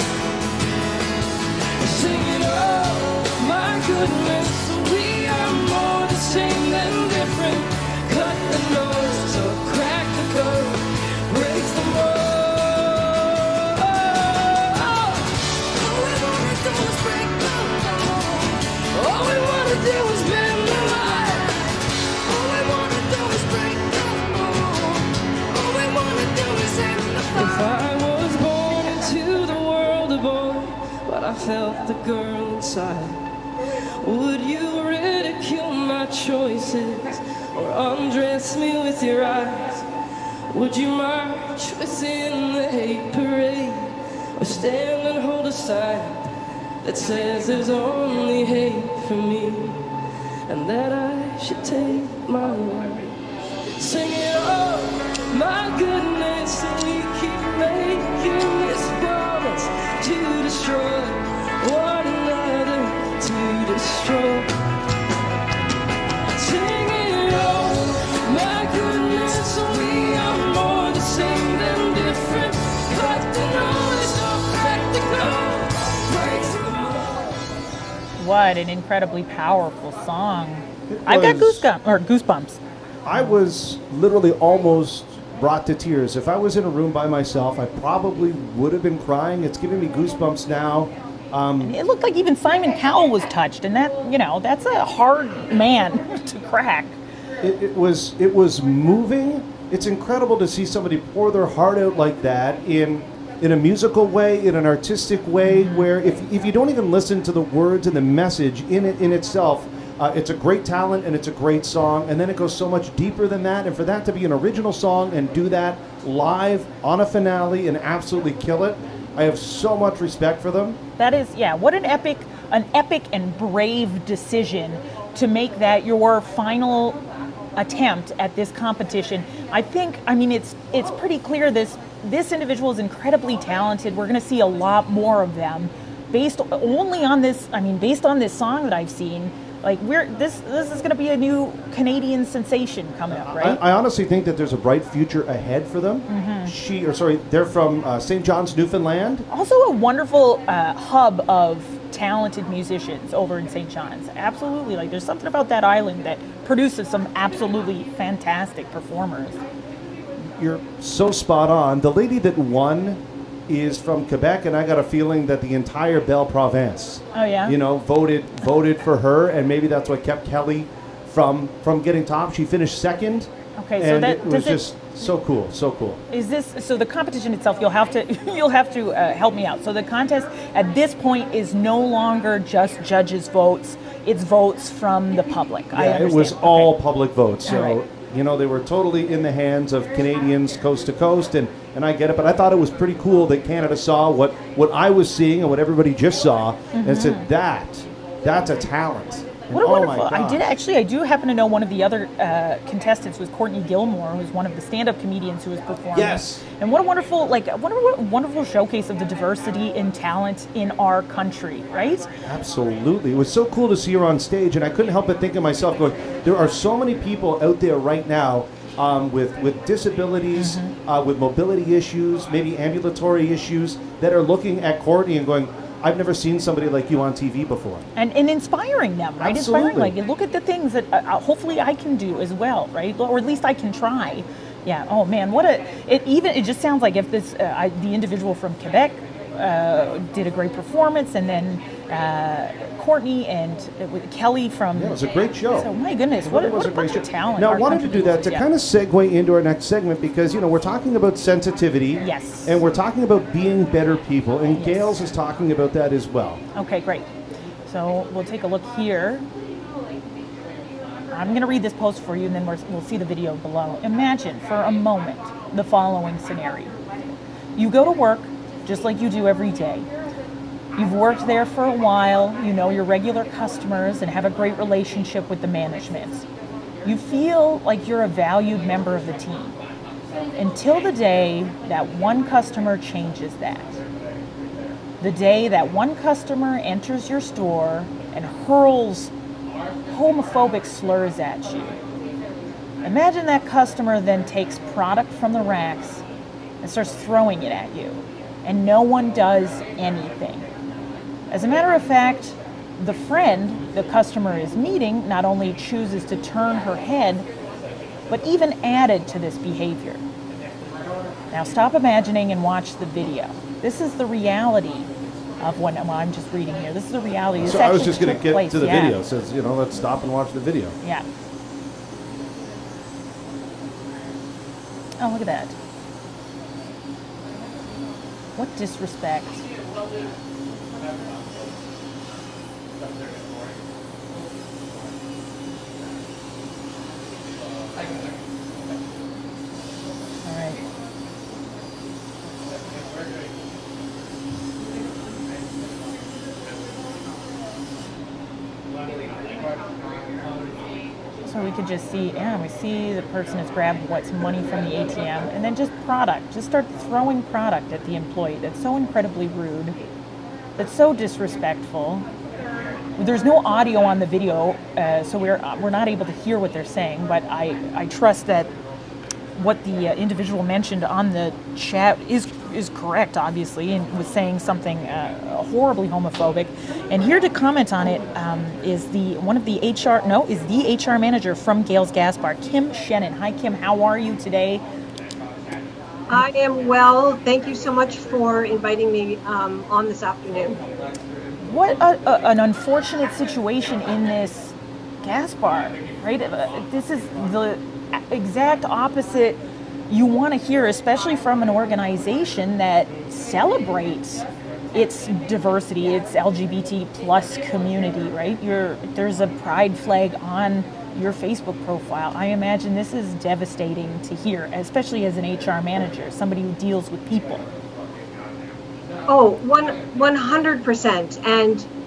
Singing, oh my goodness, we are more the same than different. Cut the noise, so crack the code, break the mold. All we wanna do is break the mold. All we wanna do is bend the line. All we wanna do is break the mold. All we wanna do is end the fight. If I was born into the world of boys, but I felt the girl inside, would you ridicule my choices or undress me with your eyes? Would you march within the hate parade or stand and hold a sign that says there's only hate for me and that I should take my way? Singing, oh my goodness, we keep making this promise to destroy one another, to destroy. Singing, oh my goodness, we are more the same than different. Cut the noise, don't crack the code, break the mold. What an incredibly powerful song. I've got goosebumps. I was literally almost brought to tears. If I was in a room by myself, I probably would have been crying. It's giving me goosebumps now. It looked like even Simon Cowell was touched, and that, that's a hard man to crack. It was moving. It's incredible to see somebody pour their heart out like that in a musical way, in an artistic way, where if you don't even listen to the words and the message in itself, it's a great talent and it's a great song, and then it goes so much deeper than that, and for that to be an original song and do that live on a finale and absolutely kill it, I have so much respect for them. That is, what an epic and brave decision to make that your final attempt at this competition. I mean, it's pretty clear this individual is incredibly talented. We're going to see a lot more of them based only on this. I mean, based on this song that I've seen. Like this is going to be a new Canadian sensation coming up, right? I honestly think that there's a bright future ahead for them. They're from St. John's, Newfoundland. Also a wonderful hub of talented musicians over in St. John's. Absolutely, like there's something about that island that produces some absolutely fantastic performers. You're so spot on. The lady that won is from Quebec, and I got a feeling that the entire Belle Province, voted for her, and maybe that's what kept Kelly from getting top. She finished second. Okay, and it was just so cool, so cool. Is this so? The competition itself, you'll have to help me out. So the contest at this point is no longer just judges' votes; it's votes from the public. Yeah, I understand. it was all public votes. So. All right. They were totally in the hands of Canadians coast to coast, and I get it, but I thought it was pretty cool that Canada saw what I was seeing and what everybody just saw, and said, that's a talent. And What a wonderful! my gosh. I do happen to know one of the other contestants was Courtney Gilmore, who's one of the stand-up comedians who was performing. Yes. And what a wonderful showcase of the diversity in talent in our country, right? Absolutely. It was so cool to see her on stage, and I couldn't help but think of myself going, there are so many people out there right now with disabilities, with mobility issues, maybe ambulatory issues, that are looking at Courtney and going, I've never seen somebody like you on TV before. And inspiring them, right? Absolutely. Inspiring, like, look at the things that hopefully I can do as well, right? Or at least I can try. Yeah, oh man, it just sounds like if this, the individual from Quebec did a great performance, and then Courtney and Kelly from... Yeah, it was a great show. So my goodness, what a bunch of talent. Now I wanted to do that to kind of segue into our next segment, because, we're talking about sensitivity. Yes. And we're talking about being better people, and Gail's is talking about that as well. Okay, great. So we'll take a look here. I'm going to read this post for you, and then we'll see the video below. Imagine for a moment the following scenario. You go to work just like you do every day. You've worked there for a while, you know your regular customers, and have a great relationship with the management. You feel like you're a valued member of the team, until the day that one customer changes that. The day that one customer enters your store and hurls homophobic slurs at you. Imagine that customer then takes product from the racks and starts throwing it at you, and no one does anything. As a matter of fact, the friend the customer is meeting not only chooses to turn her head, but even added to this behavior. Now stop imagining and watch the video. This is the reality of what I'm just reading here. This is the reality. So I was just going to get to the video. It says, let's stop and watch the video. Yeah. Oh, look at that. What disrespect. All right. So we could just see, we see the person has grabbed what's money from the ATM, and then just start throwing product at the employee. That's so incredibly rude. That's so disrespectful. There's no audio on the video, so we're not able to hear what they're saying, but I trust that what the individual mentioned on the chat is correct, obviously, and was saying something horribly homophobic. And here to comment on it is the HR manager from Gail's Gas Bar, Kim Shennan. Hi, Kim. How are you today? I am well. Thank you so much for inviting me on this afternoon. What an unfortunate situation in this gas bar, right? This is the exact opposite you want to hear, especially from an organization that celebrates its diversity, its LGBT plus community, right? There's a pride flag on your Facebook profile. I imagine this is devastating to hear, especially as an HR manager, somebody who deals with people. Oh, 100%. And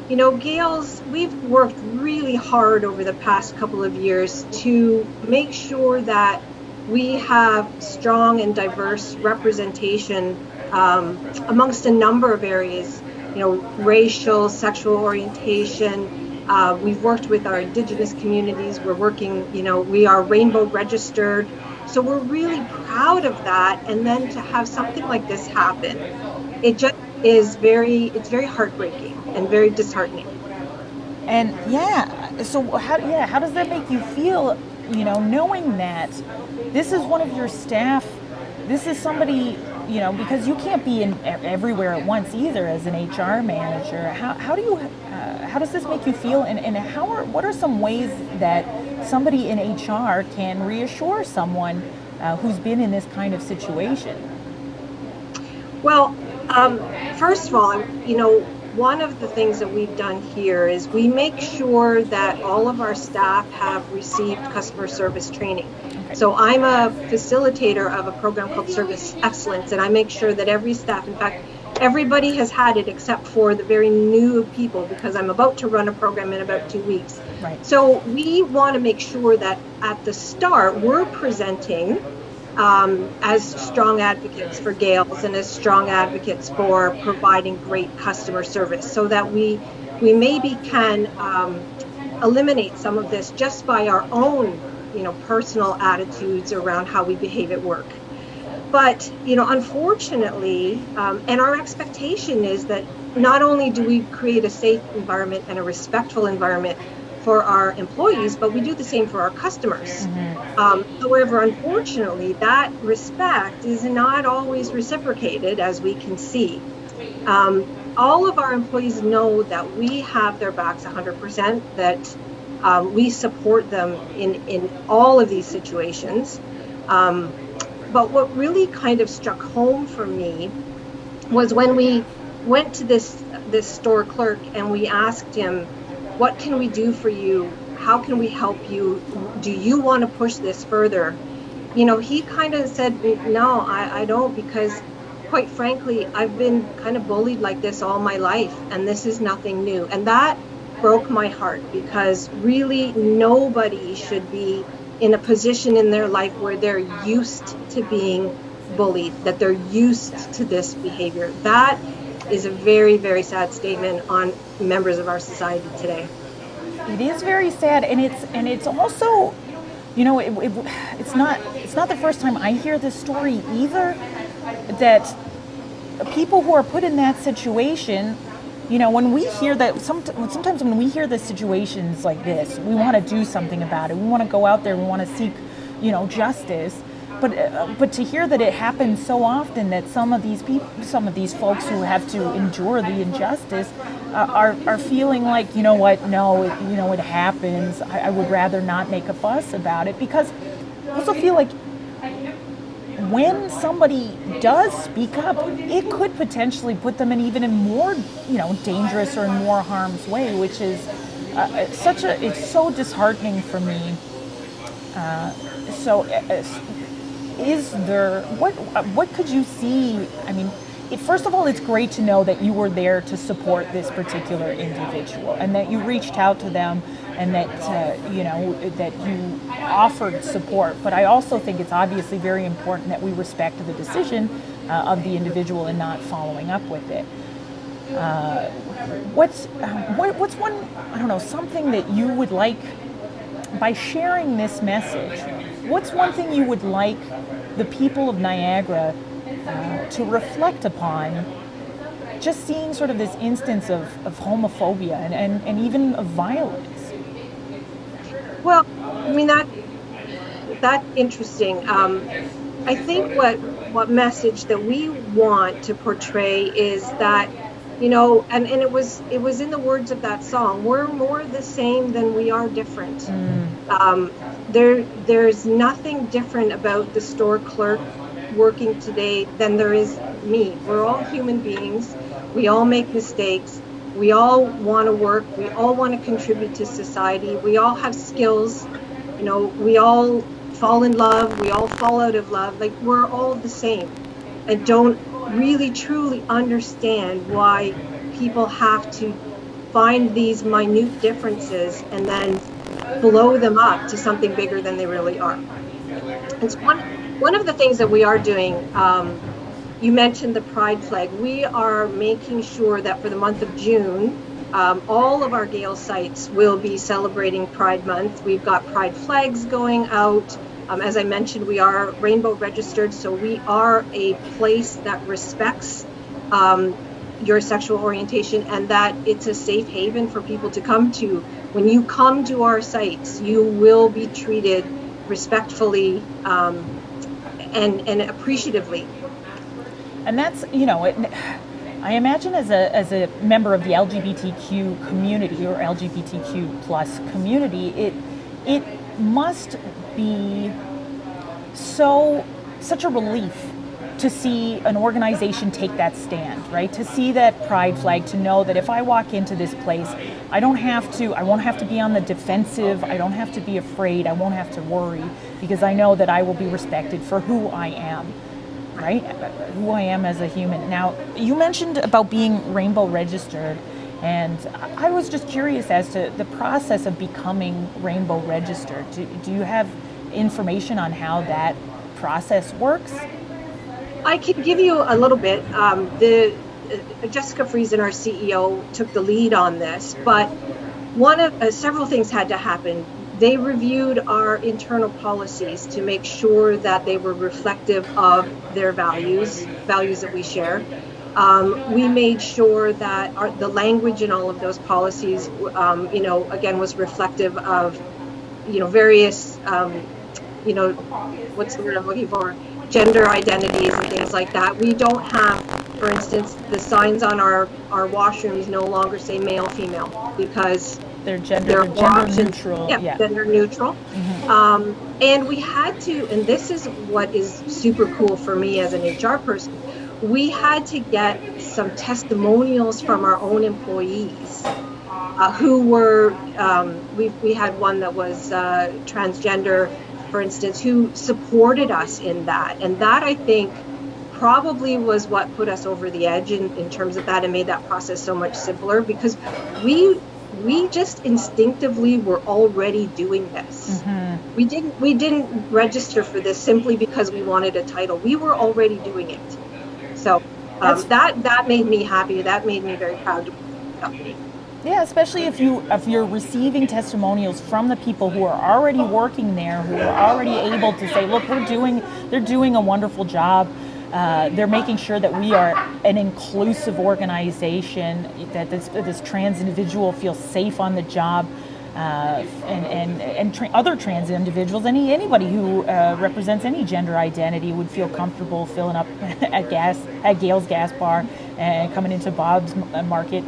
You know, Gales, we've worked really hard over the past couple of years to make sure that we have strong and diverse representation amongst a number of areas, you know, racial, sexual orientation. We've worked with our Indigenous communities. We're working, you know, we are rainbow registered. So we're really proud of that. And then to have something like this happen, it just is it's very heartbreaking and very disheartening. And so how does that make you feel, you know, knowing that this is one of your staff, this is somebody, you know, because you can't be in everywhere at once either as an HR manager. How does this make you feel, and what are some ways that somebody in HR can reassure someone who's been in this kind of situation? Well, first of all, you know, one of the things that we've done here is we make sure that all of our staff have received customer service training. Okay. So I'm a facilitator of a program called Service Excellence, and I make sure that every staff, in fact, everybody has had it except for the very new people, because I'm about to run a program in about 2 weeks. Right. So we want to make sure that at the start we're presenting as strong advocates for Gales and as strong advocates for providing great customer service, so that we maybe can eliminate some of this just by our own, you know, personal attitudes around how we behave at work. But, you know, unfortunately, and our expectation is that not only do we create a safe environment and a respectful environment for our employees, but we do the same for our customers. Mm-hmm. However, unfortunately, that respect is not always reciprocated, as we can see. All of our employees know that we have their backs 100%, that we support them in all of these situations. But what really kind of struck home for me was when we went to this store clerk and we asked him, what can we do for you? How can we help you? Do you want to push this further? You know, he kind of said, no, I don't, because quite frankly, I've been kind of bullied like this all my life, and this is nothing new. And that broke my heart, because really nobody should be in a position in their life where they're used to being bullied, that they're used to this behavior. That is a very, very sad statement on members of our society today. It is very sad, and it's also, you know, it's not the first time I hear this story either, that people who are put in that situation, you know, when we hear that, sometimes when we hear the situations like this, we want to do something about it. We want to go out there, we want to seek, you know, justice. But to hear that it happens so often, that some of these folks who have to endure the injustice are feeling like, you know what, no, you know, it happens. I would rather not make a fuss about it, because I also feel like when somebody does speak up, it could potentially put them in even more, you know, dangerous or in more harm's way, which is it's so disheartening for me. Is there, what could you see? I mean, first of all, it's great to know that you were there to support this particular individual, and that you reached out to them, and that you know, that you offered support. But I also think it's obviously very important that we respect the decision of the individual and not following up with it. What's one, I don't know, something that you would like, by sharing this message, what's one thing you would like the people of Niagara to reflect upon, just seeing sort of this instance of homophobia and even of violence? Well, I mean, that's interesting. I think what message that we want to portray is that, you know, and it was in the words of that song, we're more the same than we are different. There's nothing different about the store clerk working today than there is me. We're all human beings. We all make mistakes. We all want to work. We all want to contribute to society. We all have skills. You know, we all fall in love. We all fall out of love. Like, we're all the same. And don't really truly understand why people have to find these minute differences and then blow them up to something bigger than they really are. It's one of the things that we are doing. You mentioned the Pride flag. We are making sure that for the month of June, all of our Gale sites will be celebrating Pride Month. We've got Pride flags going out. As I mentioned, we are rainbow registered, so we are a place that respects your sexual orientation and that it's a safe haven for people to come to. When you come to our sites, you will be treated respectfully and appreciatively. And that's, I imagine as a member of the LGBTQ community or LGBTQ plus community, it must be such a relief to see an organization take that stand, right? To see that Pride flag, to know that if I walk into this place, I won't have to be on the defensive, I don't have to be afraid, I won't have to worry, because I know that I will be respected for who I am, right? Who I am as a human. Now, you mentioned about being rainbow registered, and I was just curious as to the process of becoming rainbow registered. Do you have information on how that process works? I can give you a little bit. Jessica Friesen, our CEO, took the lead on this, but several things had to happen. They reviewed our internal policies to make sure that they were reflective of their values that we share. We made sure that the language in all of those policies, again, was reflective of, various, what's the word I'm looking for? Gender identities and things like that. We don't have, for instance, the signs on our washrooms no longer say male, female, because they're gender neutral. Yeah, gender neutral. Mm-hmm. And we had to, and this is what is super cool for me as an HR person, we had to get some testimonials from our own employees who were, we had one that was transgender, for instance, who supported us in that. And that, I think, probably was what put us over the edge in terms of that and made that process so much simpler, because we just instinctively were already doing this. Mm-hmm. We didn't register for this simply because we wanted a title. We were already doing it. So that made me happy. That made me very proud to work for the company. Yeah, especially if you're receiving testimonials from the people who are already working there, who are already able to say, look, they're doing a wonderful job. They're making sure that we are an inclusive organization, that this trans individual feels safe on the job, and other trans individuals, anybody who represents any gender identity would feel comfortable filling up at Gale's Gas Bar and coming into Bob's Market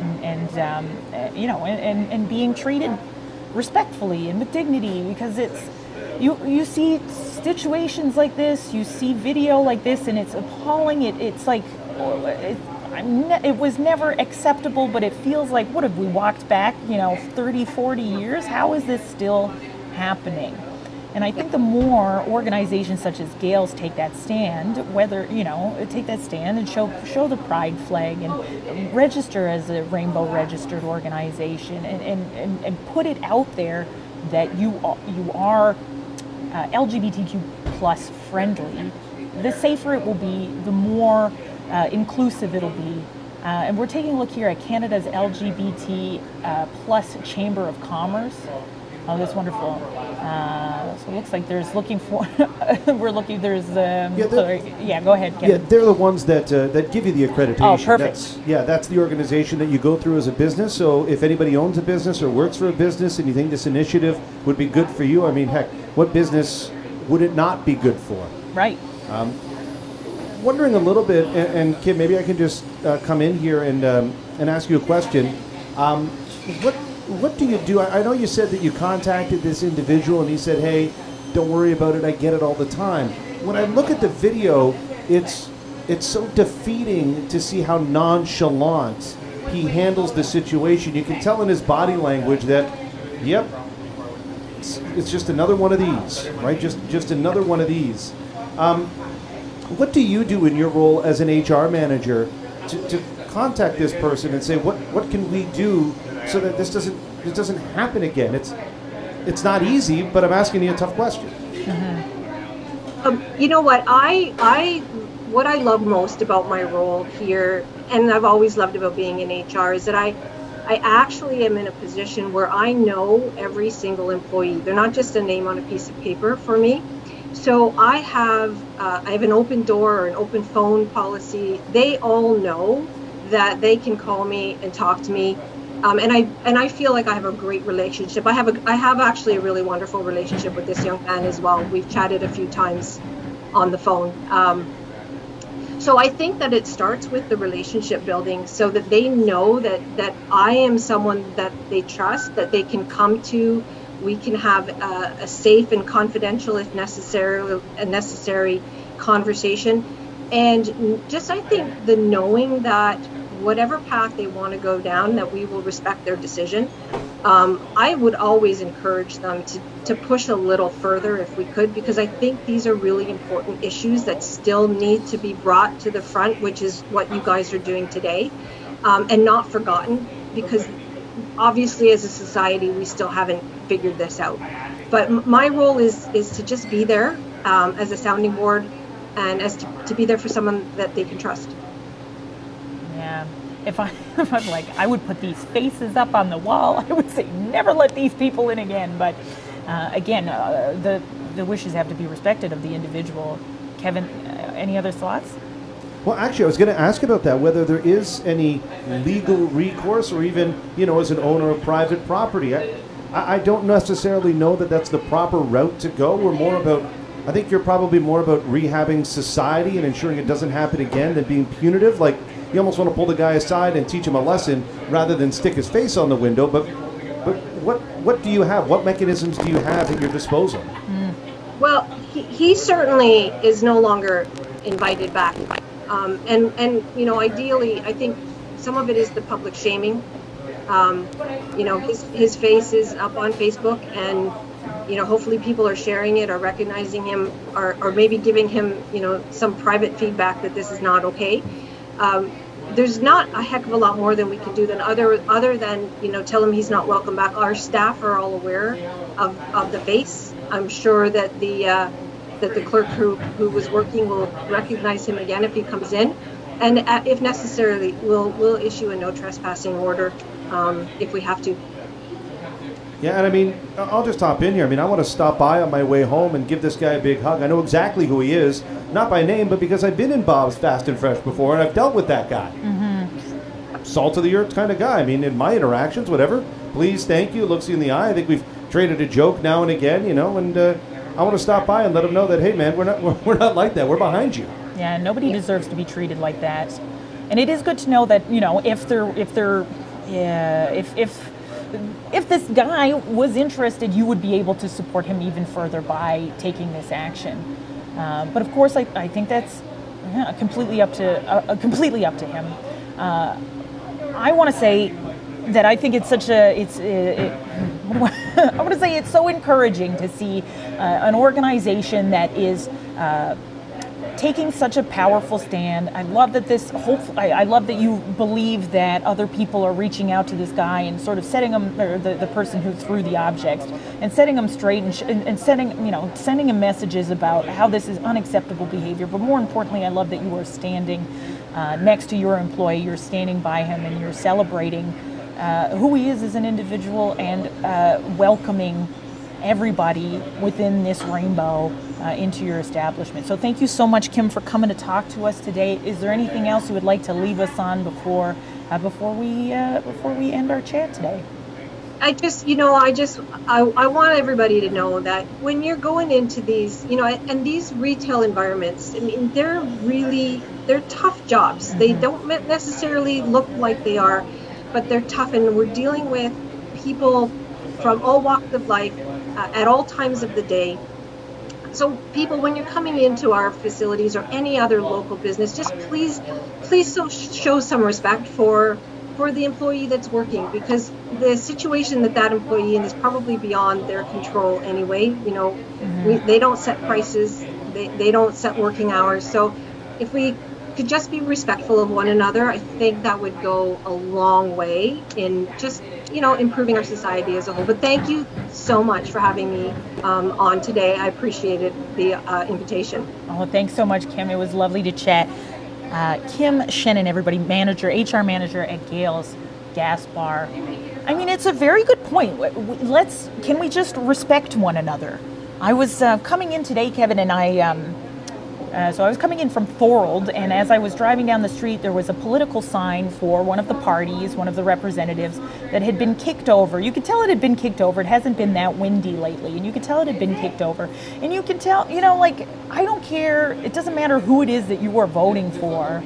and being treated respectfully and with dignity, because you see situations like this, you see video like this, and it's appalling. It's like it was never acceptable, but it feels like, what have we walked back 30, 40 years? How is this still happening? And I think the more organizations such as Gale's take that stand, take that stand and show the Pride flag and register as a rainbow registered organization and put it out there that you are LGBTQ plus friendly, the safer it will be, the more inclusive it'll be. And we're taking a look here at Canada's LGBT plus Chamber of Commerce. Oh, that's wonderful. So it looks like there's go ahead, Kevin. Yeah, they're the ones that give you the accreditation. Oh, perfect. That's the organization that you go through as a business. So if anybody owns a business or works for a business and you think this initiative would be good for you, I mean, heck, what business would it not be good for? Right. Wondering a little bit, and Kim, maybe I can just come in here and ask you a question. What do you do? I know you said that you contacted this individual and he said, hey, don't worry about it, I get it all the time. When I look at the video, it's so defeating to see how nonchalant he handles the situation. You can tell in his body language that, yep, it's just another one of these, right? Just another one of these. What do you do in your role as an HR manager to contact this person and say, what can we do so that this doesn't happen again? It's not easy, but I'm asking you a tough question. You know what? What I love most about my role here, and I've always loved about being in HR, is that I actually am in a position where I know every single employee. They're not just a name on a piece of paper for me. So I have an open door or an open phone policy. They all know that they can call me and talk to me. And I feel like I have a great relationship. I have actually a really wonderful relationship with this young man as well. We've chatted a few times on the phone. So I think that it starts with the relationship building, so that they know that I am someone that they trust, that they can come to. We can have a safe and confidential, if necessary, conversation. And just, I think, the knowing that whatever path they want to go down, that we will respect their decision. I would always encourage them to push a little further if we could, because I think these are really important issues that still need to be brought to the front, which is what you guys are doing today, and not forgotten, because obviously as a society we still haven't figured this out. But my role is to just be there as a sounding board, and as to be there for someone that they can trust. Yeah. If I'm like, I would put these faces up on the wall. I would say, never let these people in again. But again, the wishes have to be respected of the individual. Kevin, any other thoughts? Well, actually, I was going to ask about that, whether there is any legal recourse, or even, as an owner of private property. I don't necessarily know that that's the proper route to go. I think you're probably more about rehabbing society and ensuring it doesn't happen again than being punitive. Like, you almost want to pull the guy aside and teach him a lesson rather than stick his face on the window. But what do you have? What mechanisms do you have at your disposal? Well, he certainly is no longer invited back. And ideally, I think some of it is the public shaming. His face is up on Facebook, and hopefully people are sharing it or recognizing him, or maybe giving him some private feedback that this is not okay. There's not a heck of a lot more than we can do than other than tell him he's not welcome back. Our staff are all aware of the face. I'm sure that the clerk who was working will recognize him again if he comes in, and if necessary, we'll issue a no trespassing order if we have to. Yeah, and I'll just hop in here. I want to stop by on my way home and give this guy a big hug. I know exactly who he is, not by name, but because I've been in Bob's Fast and Fresh before, and I've dealt with that guy. Mm-hmm. Salt of the earth kind of guy. In my interactions, whatever, please, thank you, looks you in the eye. I think we've traded a joke now and again, and I want to stop by and let him know that, hey, man, we're not like that. We're behind you. Yeah, nobody deserves to be treated like that. And it is good to know that, if this guy was interested, you would be able to support him even further by taking this action. But of course, I think that's completely up to him. I want to say that I think it's such I want to say it's so encouraging to see an organization that is taking such a powerful stand. I love that I love that you believe that other people are reaching out to this guy and sort of setting him, or the person who threw the objects, and setting him straight and sending him messages about how this is unacceptable behavior. But more importantly, I love that you are standing next to your employee, you're standing by him, and you're celebrating who he is as an individual, and welcoming everybody within this rainbow into your establishment. So thank you so much, Kim, for coming to talk to us today. Is there anything else you would like to leave us on before we end our chat today? I want everybody to know that when you're going into these, and these retail environments, they're tough jobs. Mm-hmm. They don't necessarily look like they are, but they're tough, and we're dealing with people from all walks of life at all times of the day. So people, when you're coming into our facilities or any other local business, just please show some respect for the employee that's working, because the situation that employee in is probably beyond their control anyway. They don't set prices, they don't set working hours. So if we could just be respectful of one another, I think that would go a long way in just, improving our society as a whole. But thank you so much for having me on today. I appreciated the invitation. Oh, thanks so much, Kim. It was lovely to chat. Kim Shennan, everybody, HR manager at Gale's Gas Bar. I mean, it's a very good point. Can we just respect one another? I was coming in today, Kevin, and so I was coming in from Feulled, and as I was driving down the street, there was a political sign for one of the parties, one of the representatives, that had been kicked over. You could tell it had been kicked over. It hasn't been that windy lately, and you could tell it had been kicked over. And you can tell, I don't care. It doesn't matter who it is that you are voting for.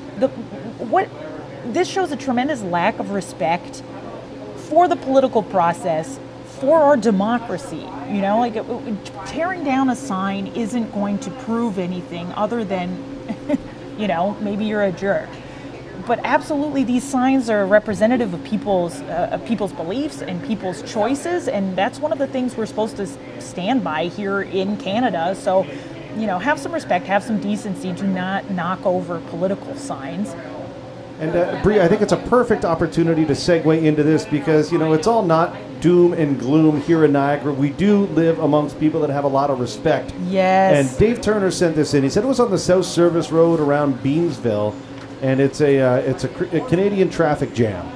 This shows a tremendous lack of respect for the political process, for our democracy. Tearing down a sign isn't going to prove anything other than, maybe you're a jerk. But absolutely, these signs are representative of people's beliefs and people's choices, and that's one of the things we're supposed to stand by here in Canada. So, have some respect, have some decency, do not knock over political signs. And Bree, I think it's a perfect opportunity to segue into this because, it's all not doom and gloom here in Niagara. We do live amongst people that have a lot of respect. Yes. And Dave Turner sent this in. He said it was on the South Service Road around Beamsville, and it's a Canadian traffic jam.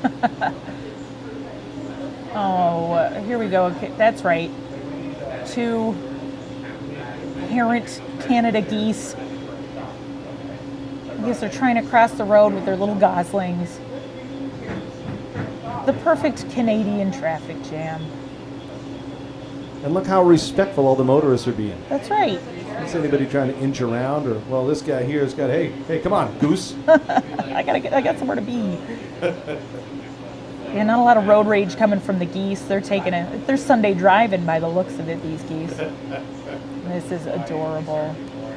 Here we go. Okay, that's right. 2 parent Canada geese. I guess they're trying to cross the road with their little goslings. The perfect Canadian traffic jam. And look how respectful all the motorists are being. That's right. Is anybody trying to inch around, or this guy here has got, hey, come on, goose. I got somewhere to be. Yeah, not a lot of road rage coming from the geese. They're Sunday driving by the looks of it, these geese. This is adorable.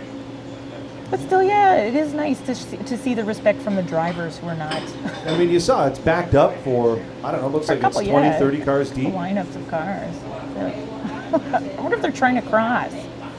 But still, yeah, it is nice to see the respect from the drivers who are not. I mean, you saw it's backed up for, I don't know, looks like it's 20, 30 cars deep. Lineups of cars. I wonder if they're trying to cross.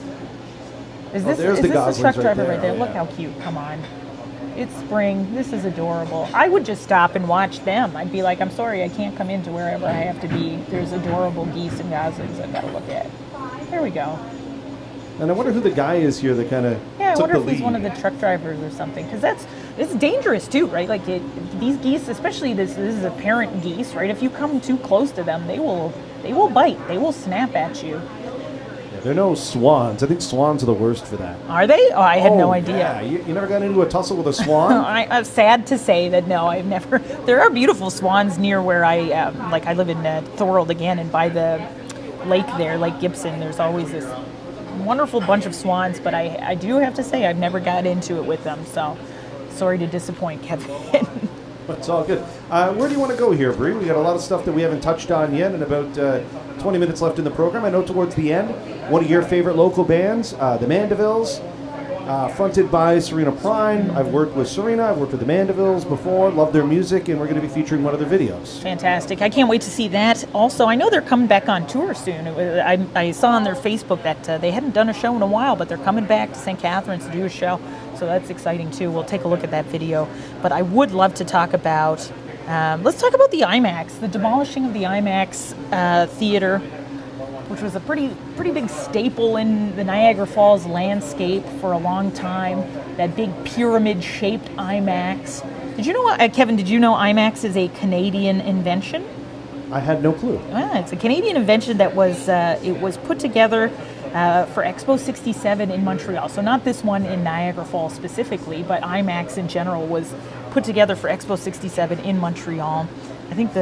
Is this the truck driver right there? Look how cute. Come on. It's spring. This is adorable. I would just stop and watch them. I'd be like, I'm sorry, I can't come into wherever I have to be. There's adorable geese and goslings I've got to look at. There we go. And I wonder who the guy is here that kind of I wonder if he's one of the truck drivers or something, because it's dangerous too, right? Like these geese, especially this is a parent geese, right? If you come too close to them, they will bite, they will snap at you. Yeah, they're no swans. I think swans are the worst for that. Are they? Oh, I had no idea. Yeah, you never got into a tussle with a swan? I'm sad to say that no, I've never. There are beautiful swans near where I am. I live in Feulled again, and by the lake there, Lake Gibson, there's always this wonderful bunch of swans, but I do have to say I've never got into it with them, so sorry to disappoint, Kevin. It's all good. Where do you want to go here, Bree? We got a lot of stuff that we haven't touched on yet, and about 20 minutes left in the program. I know towards the end, one of your favorite local bands, the Mandevilles, fronted by Serena Prine. I've worked with Serena, I've worked with the Mandevilles before, love their music, and we're going to be featuring one of their videos. Fantastic. I can't wait to see that. Also, I know they're coming back on tour soon. I saw on their Facebook that they hadn't done a show in a while, but they're coming back to St. Catharines to do a show, so that's exciting too. We'll take a look at that video. But I would love to talk about, let's talk about the IMAX, the demolishing of the IMAX theater, which was a pretty big staple in the Niagara Falls landscape for a long time. That big pyramid-shaped IMAX. Did you know, Kevin? Did you know IMAX is a Canadian invention? I had no clue. It's a Canadian invention that was it was put together for Expo 67 in Montreal. So not this one in Niagara Falls specifically, but IMAX in general was put together for Expo 67 in Montreal. I think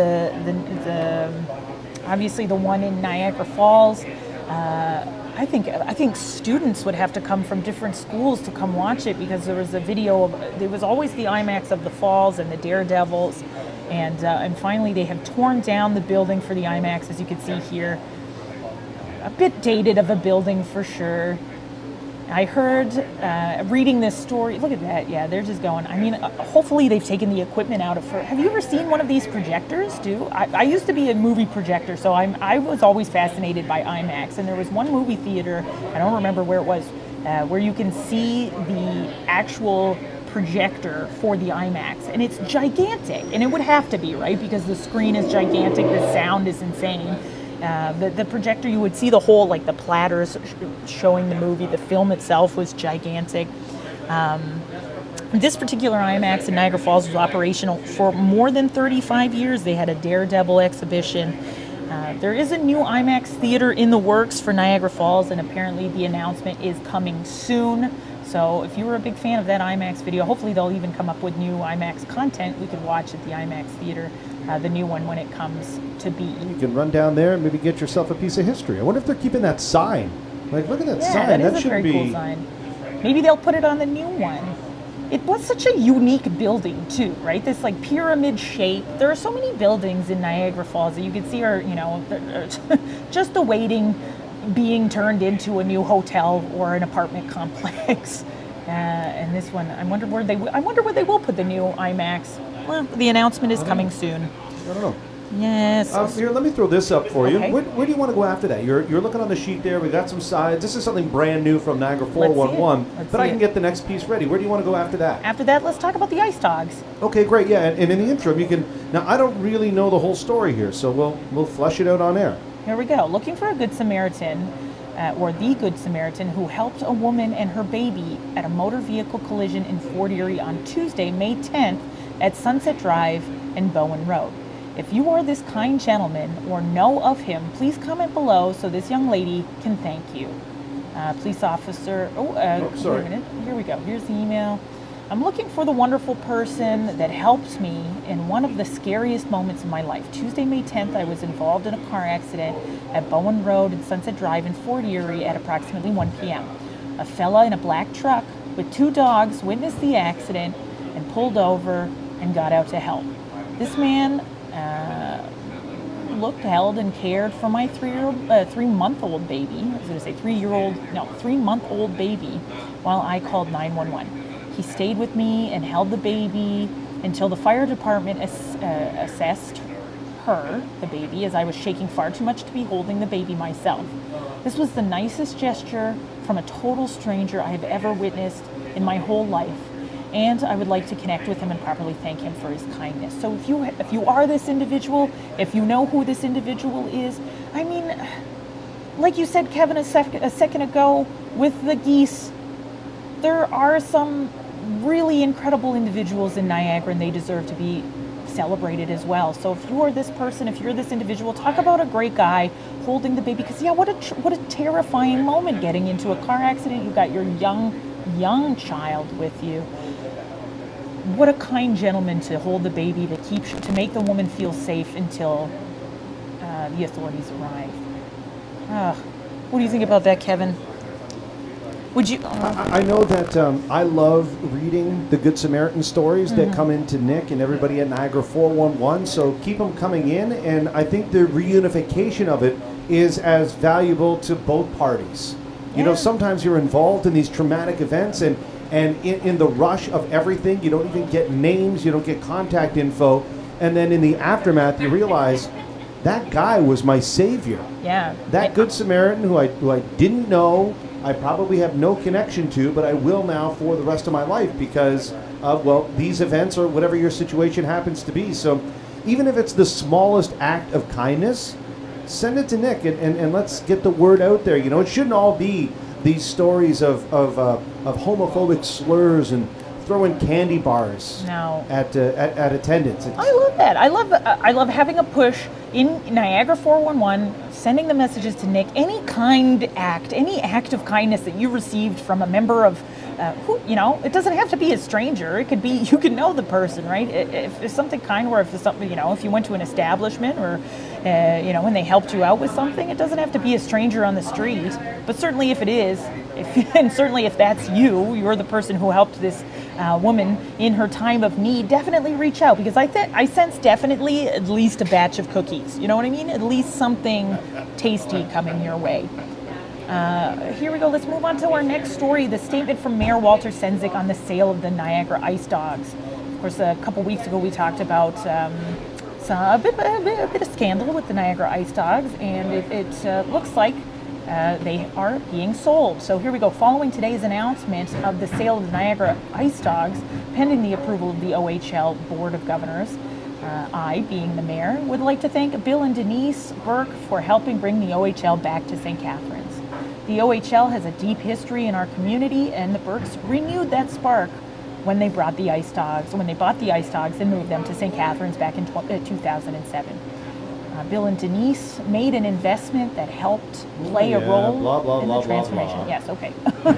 obviously the one in Niagara Falls, I think students would have to come from different schools to come watch it, because there was a video of, there was always the IMAX of the Falls and the Daredevils, and finally they have torn down the building for the IMAX, as you can see here. A bit dated of a building for sure. I heard, reading this story, look at that, yeah, they're just going, I mean, hopefully they've taken the equipment out of her. Have you ever seen one of these projectors, too? I used to be a movie projector, so I was always fascinated by IMAX, and there was one movie theater, I don't remember where it was, where you can see the actual projector for the IMAX, and it's gigantic, and it would have to be, right, because the screen is gigantic, the sound is insane. The projector, you would see the whole, like the platters showing the movie. The film itself was gigantic. This particular IMAX in Niagara Falls was operational for more than 35 years. They had a Daredevil exhibition. There is a new IMAX theater in the works for Niagara Falls, and apparently the announcement is coming soon. So if you were a big fan of that IMAX video, hopefully they'll even come up with new IMAX content we could watch at the IMAX theater, the new one when it comes to be. You can run down there and maybe get yourself a piece of history. I wonder if they're keeping that sign. Like, look at that sign. That is a very cool sign. Maybe they'll put it on the new one. It was such a unique building too, right? This like pyramid shape. There are so many buildings in Niagara Falls that you can see are, you know, just awaiting being turned into a new hotel or an apartment complex. And this one, I wonder where they will put the new IMAX. Well, the announcement is coming soon. I don't know. Yes. Here, let me throw this up for Okay. you. Where do you want to go after that? You're looking on the sheet there. We got some sides. This is something brand new from Niagara 411. But I can get the next piece ready. Where do you want to go after that? After that, let's talk about the ice dogs. Okay, great. Yeah, and in the interim, you can. Now, I don't really know the whole story here, so we'll flesh it out on air. Here we go. Looking for a Good Samaritan, or the Good Samaritan, who helped a woman and her baby at a motor vehicle collision in Fort Erie on Tuesday, May 10th, at Sunset Drive and Bowen Road. If you are this kind gentleman or know of him, please comment below so this young lady can thank you. Police officer. Sorry. Wait a minute. Here we go. Here's the email. I'm looking for the wonderful person that helps me in one of the scariest moments of my life. Tuesday, May 10th, I was involved in a car accident at Bowen Road and Sunset Drive in Fort Erie at approximately 1 p.m. A fella in a black truck with 2 dogs witnessed the accident and pulled over and got out to help. This man looked, held, and cared for my 3-month-old baby. I was going to say 3-month-old baby while I called 911. He stayed with me and held the baby until the fire department assessed her, the baby, as I was shaking far too much to be holding the baby myself. This was the nicest gesture from a total stranger I have ever witnessed in my whole life. And I would like to connect with him and properly thank him for his kindness. So if you are this individual, if you know who this individual is, I mean, like you said, Kevin, a second ago with the geese, there are some really incredible individuals in Niagara, and they deserve to be celebrated as well. So if you are this person, if you're this individual, talk about a great guy holding the baby. Because what a terrifying moment getting into a car accident. You've got your young child with you. What a kind gentleman to hold the baby, to make the woman feel safe until the authorities arrive. What do you think about that, Kevin? Would you? I know that I love reading the Good Samaritan stories that come into Nick and everybody at Niagara 411. So keep them coming in, and I think the reunification of it is as valuable to both parties. You know, sometimes you're involved in these traumatic events, and in the rush of everything, you don't even get names, you don't get contact info, and then in the aftermath, you realize that guy was my savior. Yeah. That Good Samaritan who I didn't know, I probably have no connection to, but I will now for the rest of my life because of, well, these events or whatever your situation happens to be. So even if it's the smallest act of kindness, send it to Nick and let's get the word out there. You know, it shouldn't all be these stories of homophobic slurs and throwing candy bars at attendance. I love that. I love having a push in Niagara 411, sending the messages to Nick. Any act of kindness that you received from a member of who, you know, it doesn't have to be a stranger. It could be, you can know the person, right? If it's something kind, or if it's something, you know, if you went to an establishment or, you know, when they helped you out with something, it doesn't have to be a stranger on the street. But certainly if it is, and certainly if that's you're the person who helped this woman in her time of need, definitely reach out, because I sense definitely at least a batch of cookies. You know what I mean? At least something tasty coming your way. Here we go. Let's move on to our next story. The statement from Mayor Walter Sendzik on the sale of the Niagara Ice Dogs. Of course, a couple weeks ago we talked about a bit of scandal with the Niagara Ice Dogs, and it looks like they are being sold. So here we go. Following today's announcement of the sale of the Niagara Ice Dogs, pending the approval of the OHL Board of Governors, I, being the mayor, would like to thank Bill and Denise Burke for helping bring the OHL back to St. Catharines. The OHL has a deep history in our community, and the Burkes renewed that spark when they brought the Ice Dogs, when they bought the Ice Dogs and moved them to St. Catharines back in 2007. Bill and Denise made an investment that helped play a role in the transformation. Blah, blah. Yes, okay.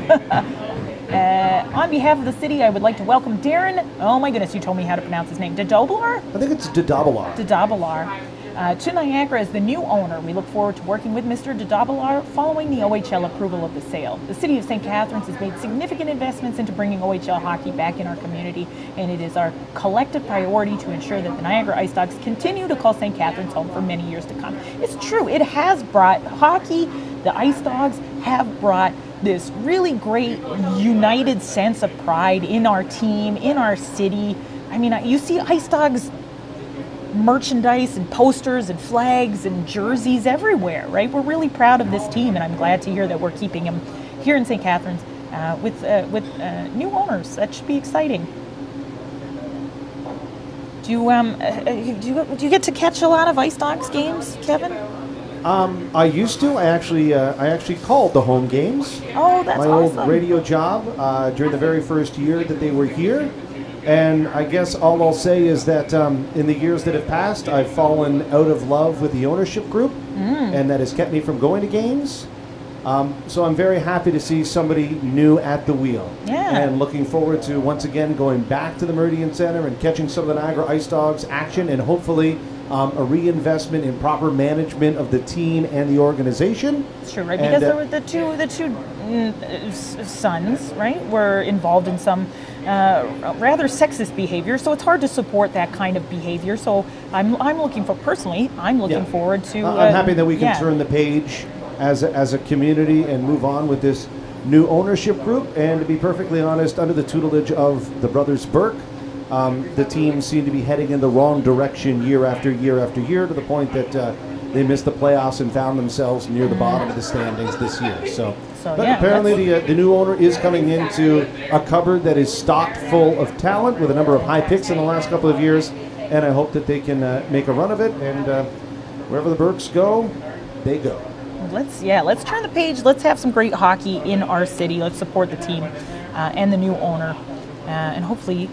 On behalf of the city, I would like to welcome Darren, oh my goodness, you told me how to pronounce his name, Dodobalar? I think it's Dodobalar. To Niagara as the new owner. We look forward to working with Mr. Dodobalar following the OHL approval of the sale. The City of St. Catharines has made significant investments into bringing OHL hockey back in our community, and it is our collective priority to ensure that the Niagara Ice Dogs continue to call St. Catharines home for many years to come. It's true, it has brought hockey, the Ice Dogs have brought this really great united sense of pride in our team, in our city. I mean, you see Ice Dogs merchandise and posters and flags and jerseys everywhere, right? We're really proud of this team, and I'm glad to hear that we're keeping them here in St. Catharines with new owners. That should be exciting. Do you get to catch a lot of Ice Dogs games, Kevin? I used to. I actually called the home games. Oh, that's awesome. My old radio job during the very first year that they were here. And I guess all I'll say is that in the years that have passed, I've fallen out of love with the ownership group, and that has kept me from going to games. So I'm very happy to see somebody new at the wheel. Yeah. And looking forward to, once again, going back to the Meridian Center and catching some of the Niagara Ice Dogs action, and hopefully a reinvestment in proper management of the team and the organization. That's true, right? Because there were the two sons, right, were involved in some rather sexist behavior, so it's hard to support that kind of behavior. So I'm looking for, personally, I'm looking forward to. I'm happy that we can turn the page as a community and move on with this new ownership group. And to be perfectly honest, under the tutelage of the brothers Burke, the team seemed to be heading in the wrong direction year after year after year, to the point that they missed the playoffs and found themselves near the bottom of the standings this year. But apparently the new owner is coming into a cupboard that is stocked full of talent, with a number of high picks in the last couple of years, and I hope that they can make a run of it, and wherever the Burkes go, they go. Let's turn the page. Let's have some great hockey in our city. Let's support the team and the new owner, and hopefully,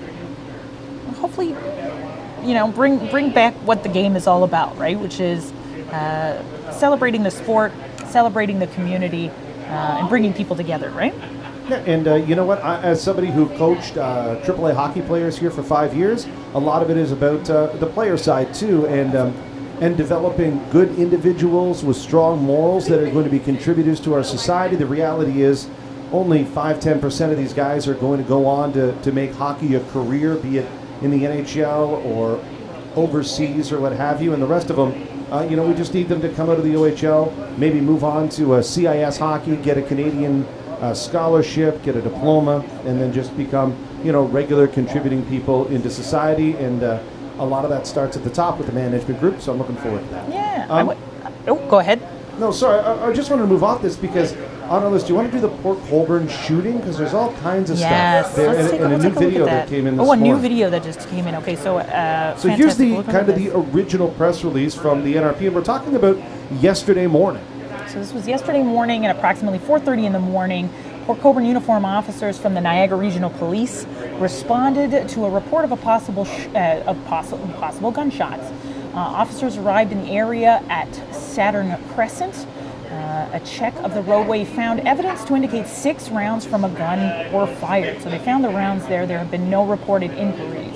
bring back what the game is all about, right? Which is celebrating the sport, celebrating the community, and bringing people together, right? Yeah, and you know what? As somebody who coached AAA hockey players here for 5 years, a lot of it is about the player side too, and developing good individuals with strong morals that are going to be contributors to our society. The reality is, only 5-10% of these guys are going to go on to make hockey a career, be it in the NHL or overseas or what have you, and the rest of them, we just need them to come out of the OHL, maybe move on to CIS hockey, get a Canadian scholarship, get a diploma, and then just become, regular contributing people into society. And a lot of that starts at the top with the management group, so I'm looking forward to that. Yeah. Go ahead. No, sorry, I just wanted to move off this because on our list, do you want to do the Port Colborne shooting? Because there's all kinds of stuff there, and a new video that came in this morning. New video that just came in. Okay, so here's the the original press release from the NRP, and we're talking about yesterday morning. So this was yesterday morning at approximately 4:30 in the morning. Port Colborne uniform officers from the Niagara Regional Police responded to a report of possible gunshots. Officers arrived in the area at Saturn Crescent. A check of the roadway found evidence to indicate 6 rounds from a gun were fired. So they found the rounds there. There have been no reported injuries.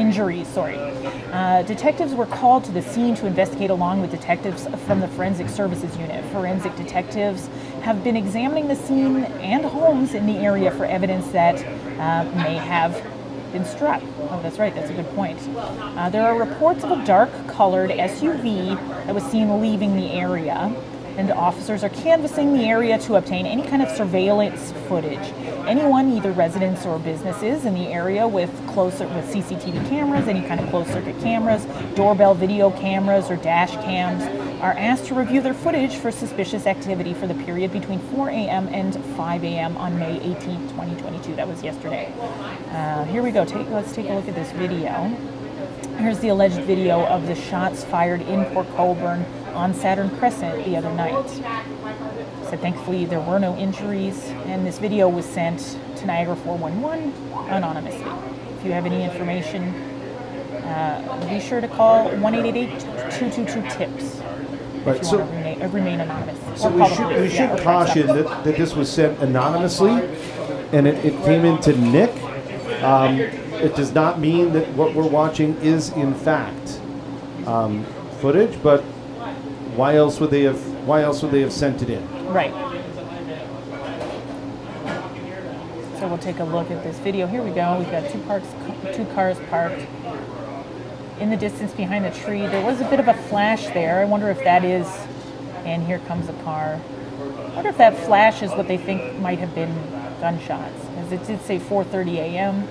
Detectives were called to the scene to investigate along with detectives from the Forensic Services Unit. Forensic detectives have been examining the scene and homes in the area for evidence that may have been struck. Oh, that's right. That's a good point. There are reports of a dark-colored SUV that was seen leaving the area, and officers are canvassing the area to obtain any kind of surveillance footage. Anyone, either residents or businesses in the area with CCTV cameras, any kind of closed-circuit cameras, doorbell video cameras, or dash cams, are asked to review their footage for suspicious activity for the period between 4 a.m. and 5 a.m. on May 18th, 2022. That was yesterday. Here we go. Let's take a look at this video. Here's the alleged video of the shots fired in Port Colborne on Saturn Crescent the other night. So thankfully there were no injuries, and this video was sent to Niagara 411 anonymously. If you have any information, be sure to call 1-888-222-TIPS. Right, if you so, want to remain anonymous. So we should caution that this was sent anonymously, and it came into Nick. It does not mean that what we're watching is in fact footage, but why else would they have sent it in? Right. So we'll take a look at this video. Here we go. We've got two cars parked in the distance behind the tree. There was a bit of a flash there. I wonder if that is, and here comes a car. I wonder if that flash is what they think might have been gunshots, because it did say 4:30 a.m.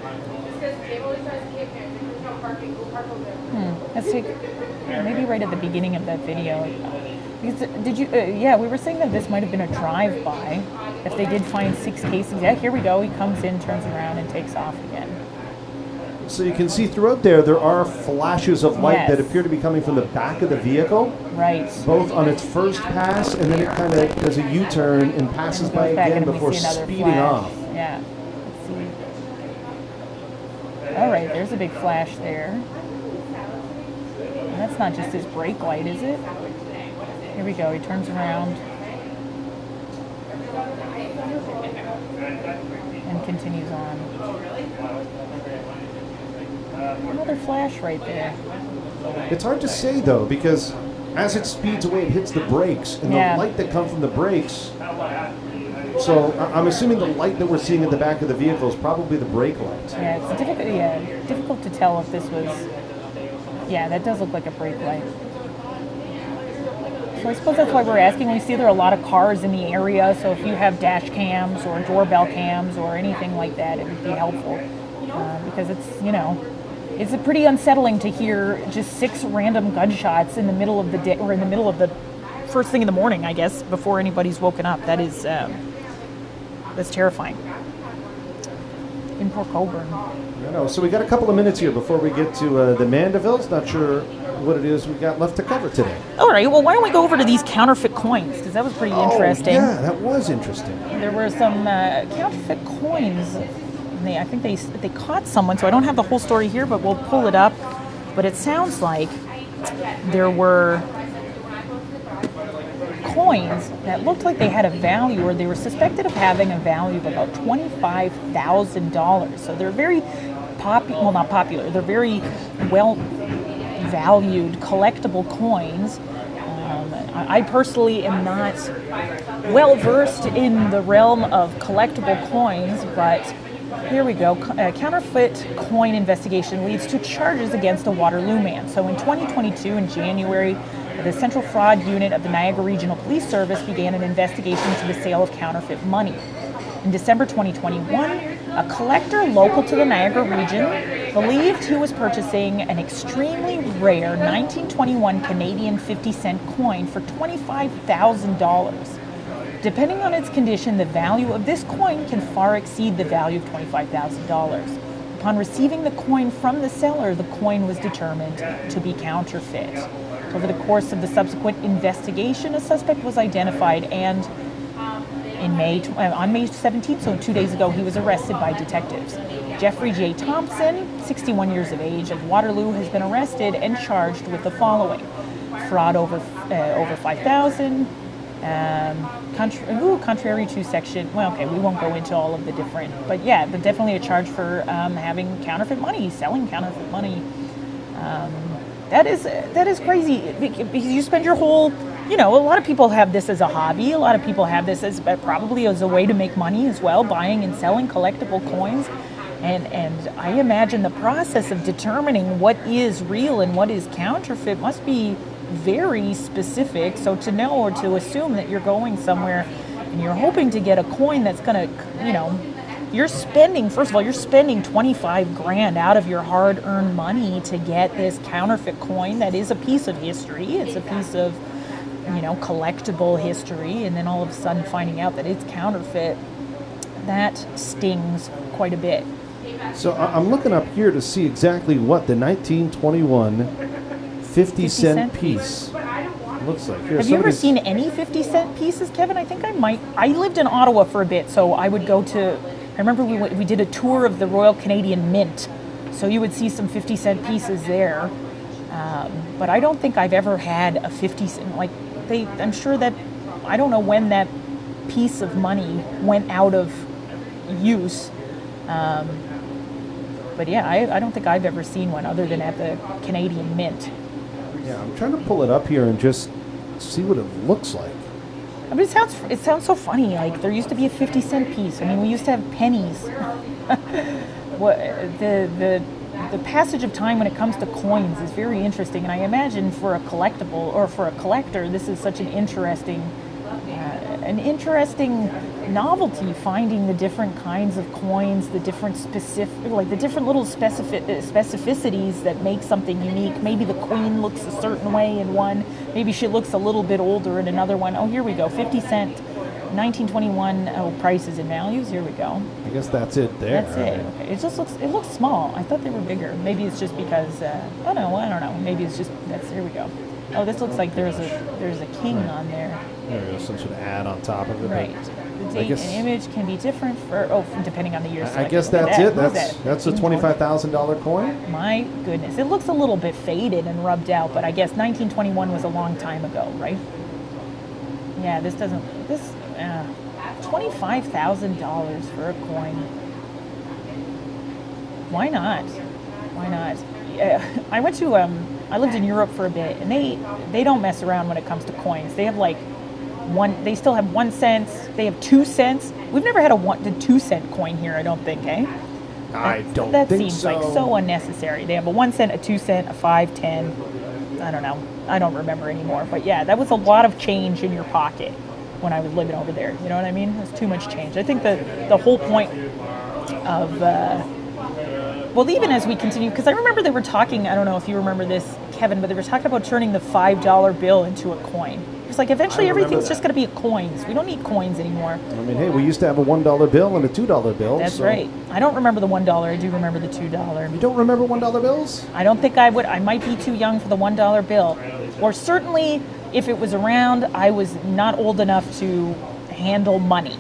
Let's take maybe right at the beginning of that video. Because did you? Yeah, we were saying that this might have been a drive-by. If they did find 6 cases, yeah, here we go. He comes in, turns around, and takes off again. So you can see throughout there are flashes of light that appear to be coming from the back of the vehicle. Right. Both on its first pass, and then it kind of does a U-turn and passes by again before speeding off. Yeah. Let's see. All right, there's a big flash there. And that's not just his brake light, is it? Here we go. He turns around and continues on. Another flash right there. It's hard to say though, because as it speeds away, it hits the brakes, and the light that comes from the brakes. So I'm assuming the light that we're seeing at the back of the vehicle is probably the brake light. Yeah, it's difficult to tell if this was. Yeah, that does look like a brake light. So I suppose that's why we're asking. We see there are a lot of cars in the area, so if you have dash cams or doorbell cams or anything like that, it would be helpful. Because it's, it's pretty unsettling to hear just 6 random gunshots in the middle of the day, or in the middle of the first thing in the morning, I guess, before anybody's woken up. That is, that's terrifying. In Port Colborne. I know. So we got a couple of minutes here before we get to the Mandevilles. Not sure what it is we got left to cover today. All right. Well, why don't we go over to these counterfeit coins, because that was pretty interesting. Yeah, that was interesting. There were some counterfeit coins. And I think they caught someone, so I don't have the whole story here, but we'll pull it up. But it sounds like there were coins that looked like they had a value, or they were suspected of having a value of about $25,000. So they're very well, not popular. They're very well-valued collectible coins. I personally am not well-versed in the realm of collectible coins, but here we go. A counterfeit coin investigation leads to charges against a Waterloo man. So in 2022, in January, the Central Fraud Unit of the Niagara Regional Police Service began an investigation into the sale of counterfeit money. In December 2021, a collector local to the Niagara region believed he was purchasing an extremely rare 1921 Canadian 50-cent coin for $25,000. Depending on its condition, the value of this coin can far exceed the value of $25,000. Upon receiving the coin from the seller, the coin was determined to be counterfeit. Over the course of the subsequent investigation, a suspect was identified, and on May 17th, so 2 days ago, he was arrested by detectives. Jeffrey J. Thompson, 61 years of age, of Waterloo, has been arrested and charged with the following: fraud over $5,000. Contrary to section, well, okay, we won't go into all of the different, but yeah, but definitely a charge for having counterfeit money, selling counterfeit money. That is crazy, because you spend your whole, a lot of people have this as a hobby. A lot of people have this as probably as a way to make money as well, buying and selling collectible coins. And I imagine the process of determining what is real and what is counterfeit must be very specific. So to know or to assume that you're going somewhere and you're hoping to get a coin that's going to, you're spending 25 grand out of your hard-earned money to get this counterfeit coin that is a piece of history. It's a piece of, collectible history, and then all of a sudden finding out that it's counterfeit, that stings quite a bit. So I'm looking up here to see exactly what the 1921 50-cent piece looks like. Here, have you ever seen any 50-cent pieces, Kevin? I think I might. I lived in Ottawa for a bit, so I would go to, I remember we did a tour of the Royal Canadian Mint, so you would see some 50-cent pieces there. But I don't think I've ever had a 50-cent, I'm sure that, I don't know when that piece of money went out of use. But yeah, I don't think I've ever seen one other than at the Canadian Mint. Yeah, I'm trying to pull it up here and just see what it looks like. I mean, it sounds so funny. Like, there used to be a 50-cent piece. I mean, we used to have pennies. The passage of time when it comes to coins is very interesting, and I imagine for a collectible or for a collector, this is such an interesting novelty, finding the different kinds of coins, the different the different little specificities that make something unique. Maybe the queen looks a certain way in one, maybe she looks a little bit older in another one. Oh, here we go, 50-cent, 1921 prices and values. Here we go. I guess that's it there. That's it. Okay. It looks small. I thought they were bigger. Maybe it's just because I don't know. Maybe it's just here we go. Oh, this looks like there's a king on there. There we go, some sort of ad on top of it. Right. The date and image can be different depending on the year. I guess that's it. That's a $25,000 coin. My goodness, it looks a little bit faded and rubbed out, but I guess 1921 was a long time ago, right? Yeah, $25,000 for a coin. Why not? I went to I lived in Europe for a bit, and they don't mess around when it comes to coins. They have they still have 1 cent. They have 2 cents. We've never had a 1 to 2 cent coin here, I don't think, eh? I don't think so. That seems like so unnecessary. They have a 1 cent, a 2 cent, a 5, 10. I don't know. I don't remember anymore. But yeah, that was a lot of change in your pocket when I was living over there. You know what I mean? It was too much change. I think the whole point of well, even as we continue, because I remember they were talking, I don't know if you remember this, Kevin, but they were talking about turning the $5 bill into a coin. It's like eventually everything's just going to be coins. We don't need coins anymore. I mean, hey, we used to have a $1 bill and a $2 bill. That's right. I don't remember the $1. I do remember the $2. You don't remember $1 bills? I don't think I would. I might be too young for the $1 bill. Or certainly, if it was around, I was not old enough to handle money.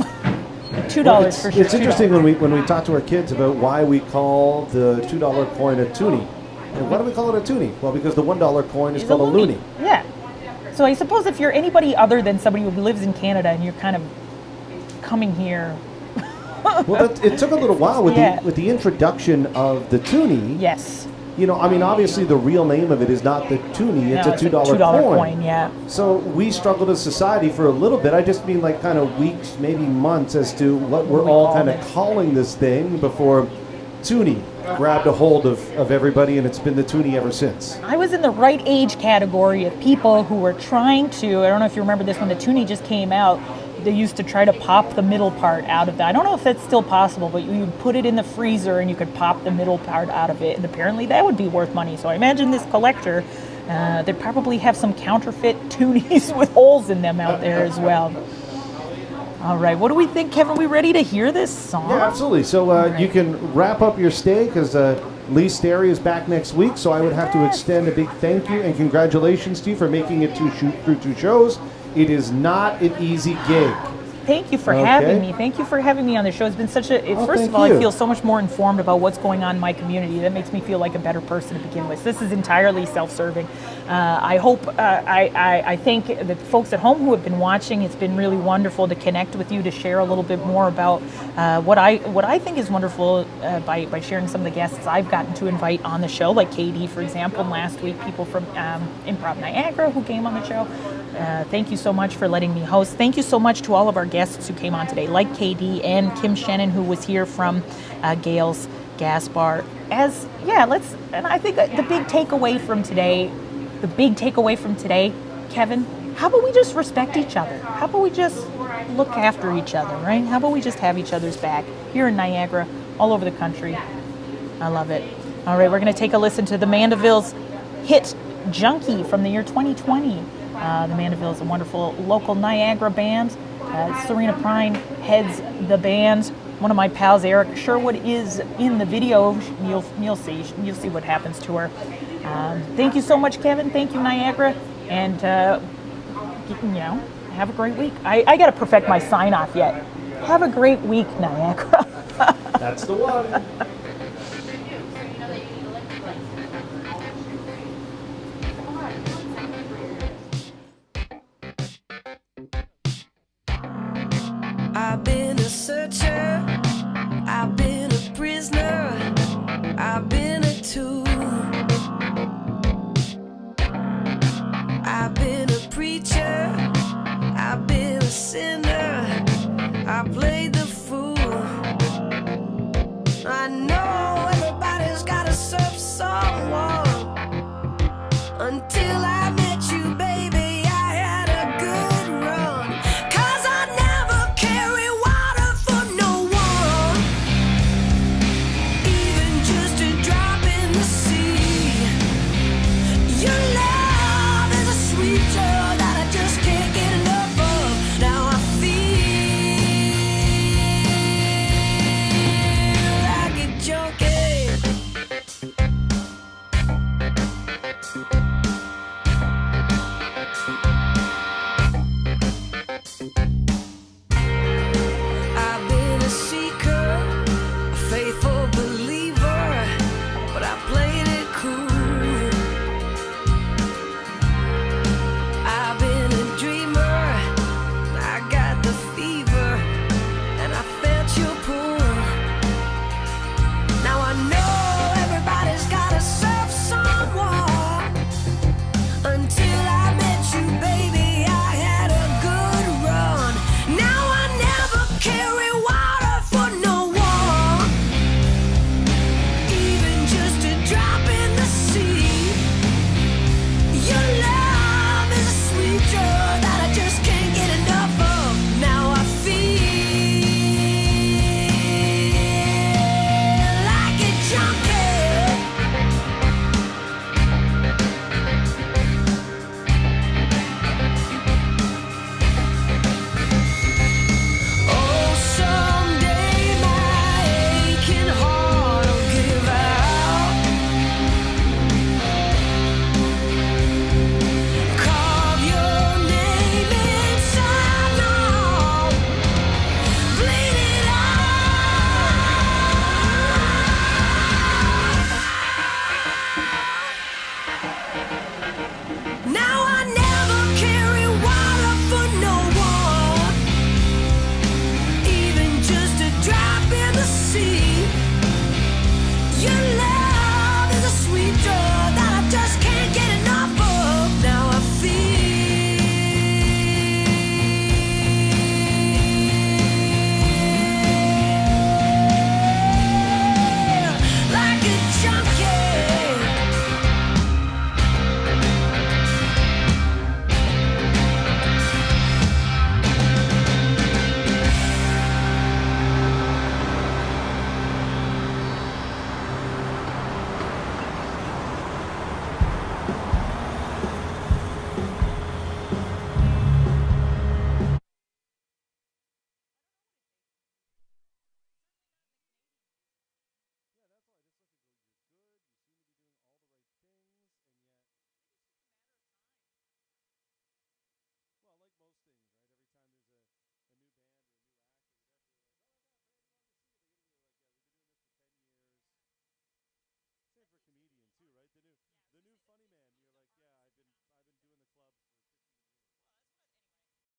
$2 for sure. It's interesting when we talk to our kids about why we call the $2 coin a toonie. And why do we call it a toonie? Well, because the $1 coin is called a loonie. Yeah. So I suppose if you're anybody other than somebody who lives in Canada and you're kind of coming here. Well, it took a little while with the introduction of the toonie. Yes. You know, I mean, obviously the real name of it is not the toonie, it's a $2 coin. Yeah. So we struggled as society for a little bit. I just mean like kind of weeks, maybe months, as to what we're all kind of calling this thing before toonie grabbed a hold of everybody, and it's been the toonie ever since. I was in the right age category of people who were trying to, I don't know if you remember this, when the toonie just came out, they used to try to pop the middle part out of that. I don't know if that's still possible, but you put it in the freezer and you could pop the middle part out of it, and apparently that would be worth money. So I imagine this collector, they probably have some counterfeit toonies with holes in them out there as well. All right, what do we think, Kevin? Are we ready to hear this song? Yeah, absolutely. So you can wrap up your stay because Lee Sterry is back next week, so I would have to extend a big thank you and congratulations to you for making it through 2 shows. It is not an easy gig. Thank you for having me. Thank you for having me on the show. It's been such a... First of all, I feel so much more informed about what's going on in my community. That makes me feel like a better person to begin with. This is entirely self-serving. I hope... I thank the folks at home who have been watching. It's been really wonderful to connect with you, to share a little bit more about what I think is wonderful by sharing some of the guests I've gotten to invite on the show, like Keh Dee, for example, and last week people from Improv Niagara who came on the show. Thank you so much for letting me host. Thank you so much to all of our guests who came on today, like Keh Dee and Shennan, who was here from Gale's Gas Bar. And I think the big takeaway from today, Kevin, how about we just respect each other? How about we just look after each other, right? How about we just have each other's back here in Niagara, all over the country? I love it. All right, we're going to take a listen to the Mandeville's hit Junkie from the year 2020. The Mandeville is a wonderful local Niagara band. Serena Prine heads the band. One of my pals, Eric Sherwood, is in the video. You'll see what happens to her. Thank you so much, Kevin. Thank you, Niagara, and have a great week. I got to perfect my sign off yet. Have a great week, Niagara. That's the one. I've been a searcher, I've been a prisoner, I've been a tool. I've been a preacher, I've been a sinner, I played the fool. I know everybody's gotta serve someone. Until I met you, baby, I had a good run. 'Cause I never carry water for no one, even just a drop in the sea. Your love is a sweet joy that I just can't get enough of. Now I feel like a junkie. I've been a seeker, a faithful believer, but I played it cool. I've been a dreamer, I got the fever, and I felt your pull. Now I know everybody's gotta serve someone. Until I met you, baby, I had a good run. Now I never carry water for no one, even just a drop in the sea. Your love is a sweet joy that I just can't get enough of. Now I feel like a junkie. Oh, someday my aching heart will give out. Carve your name inside now, bleed it out.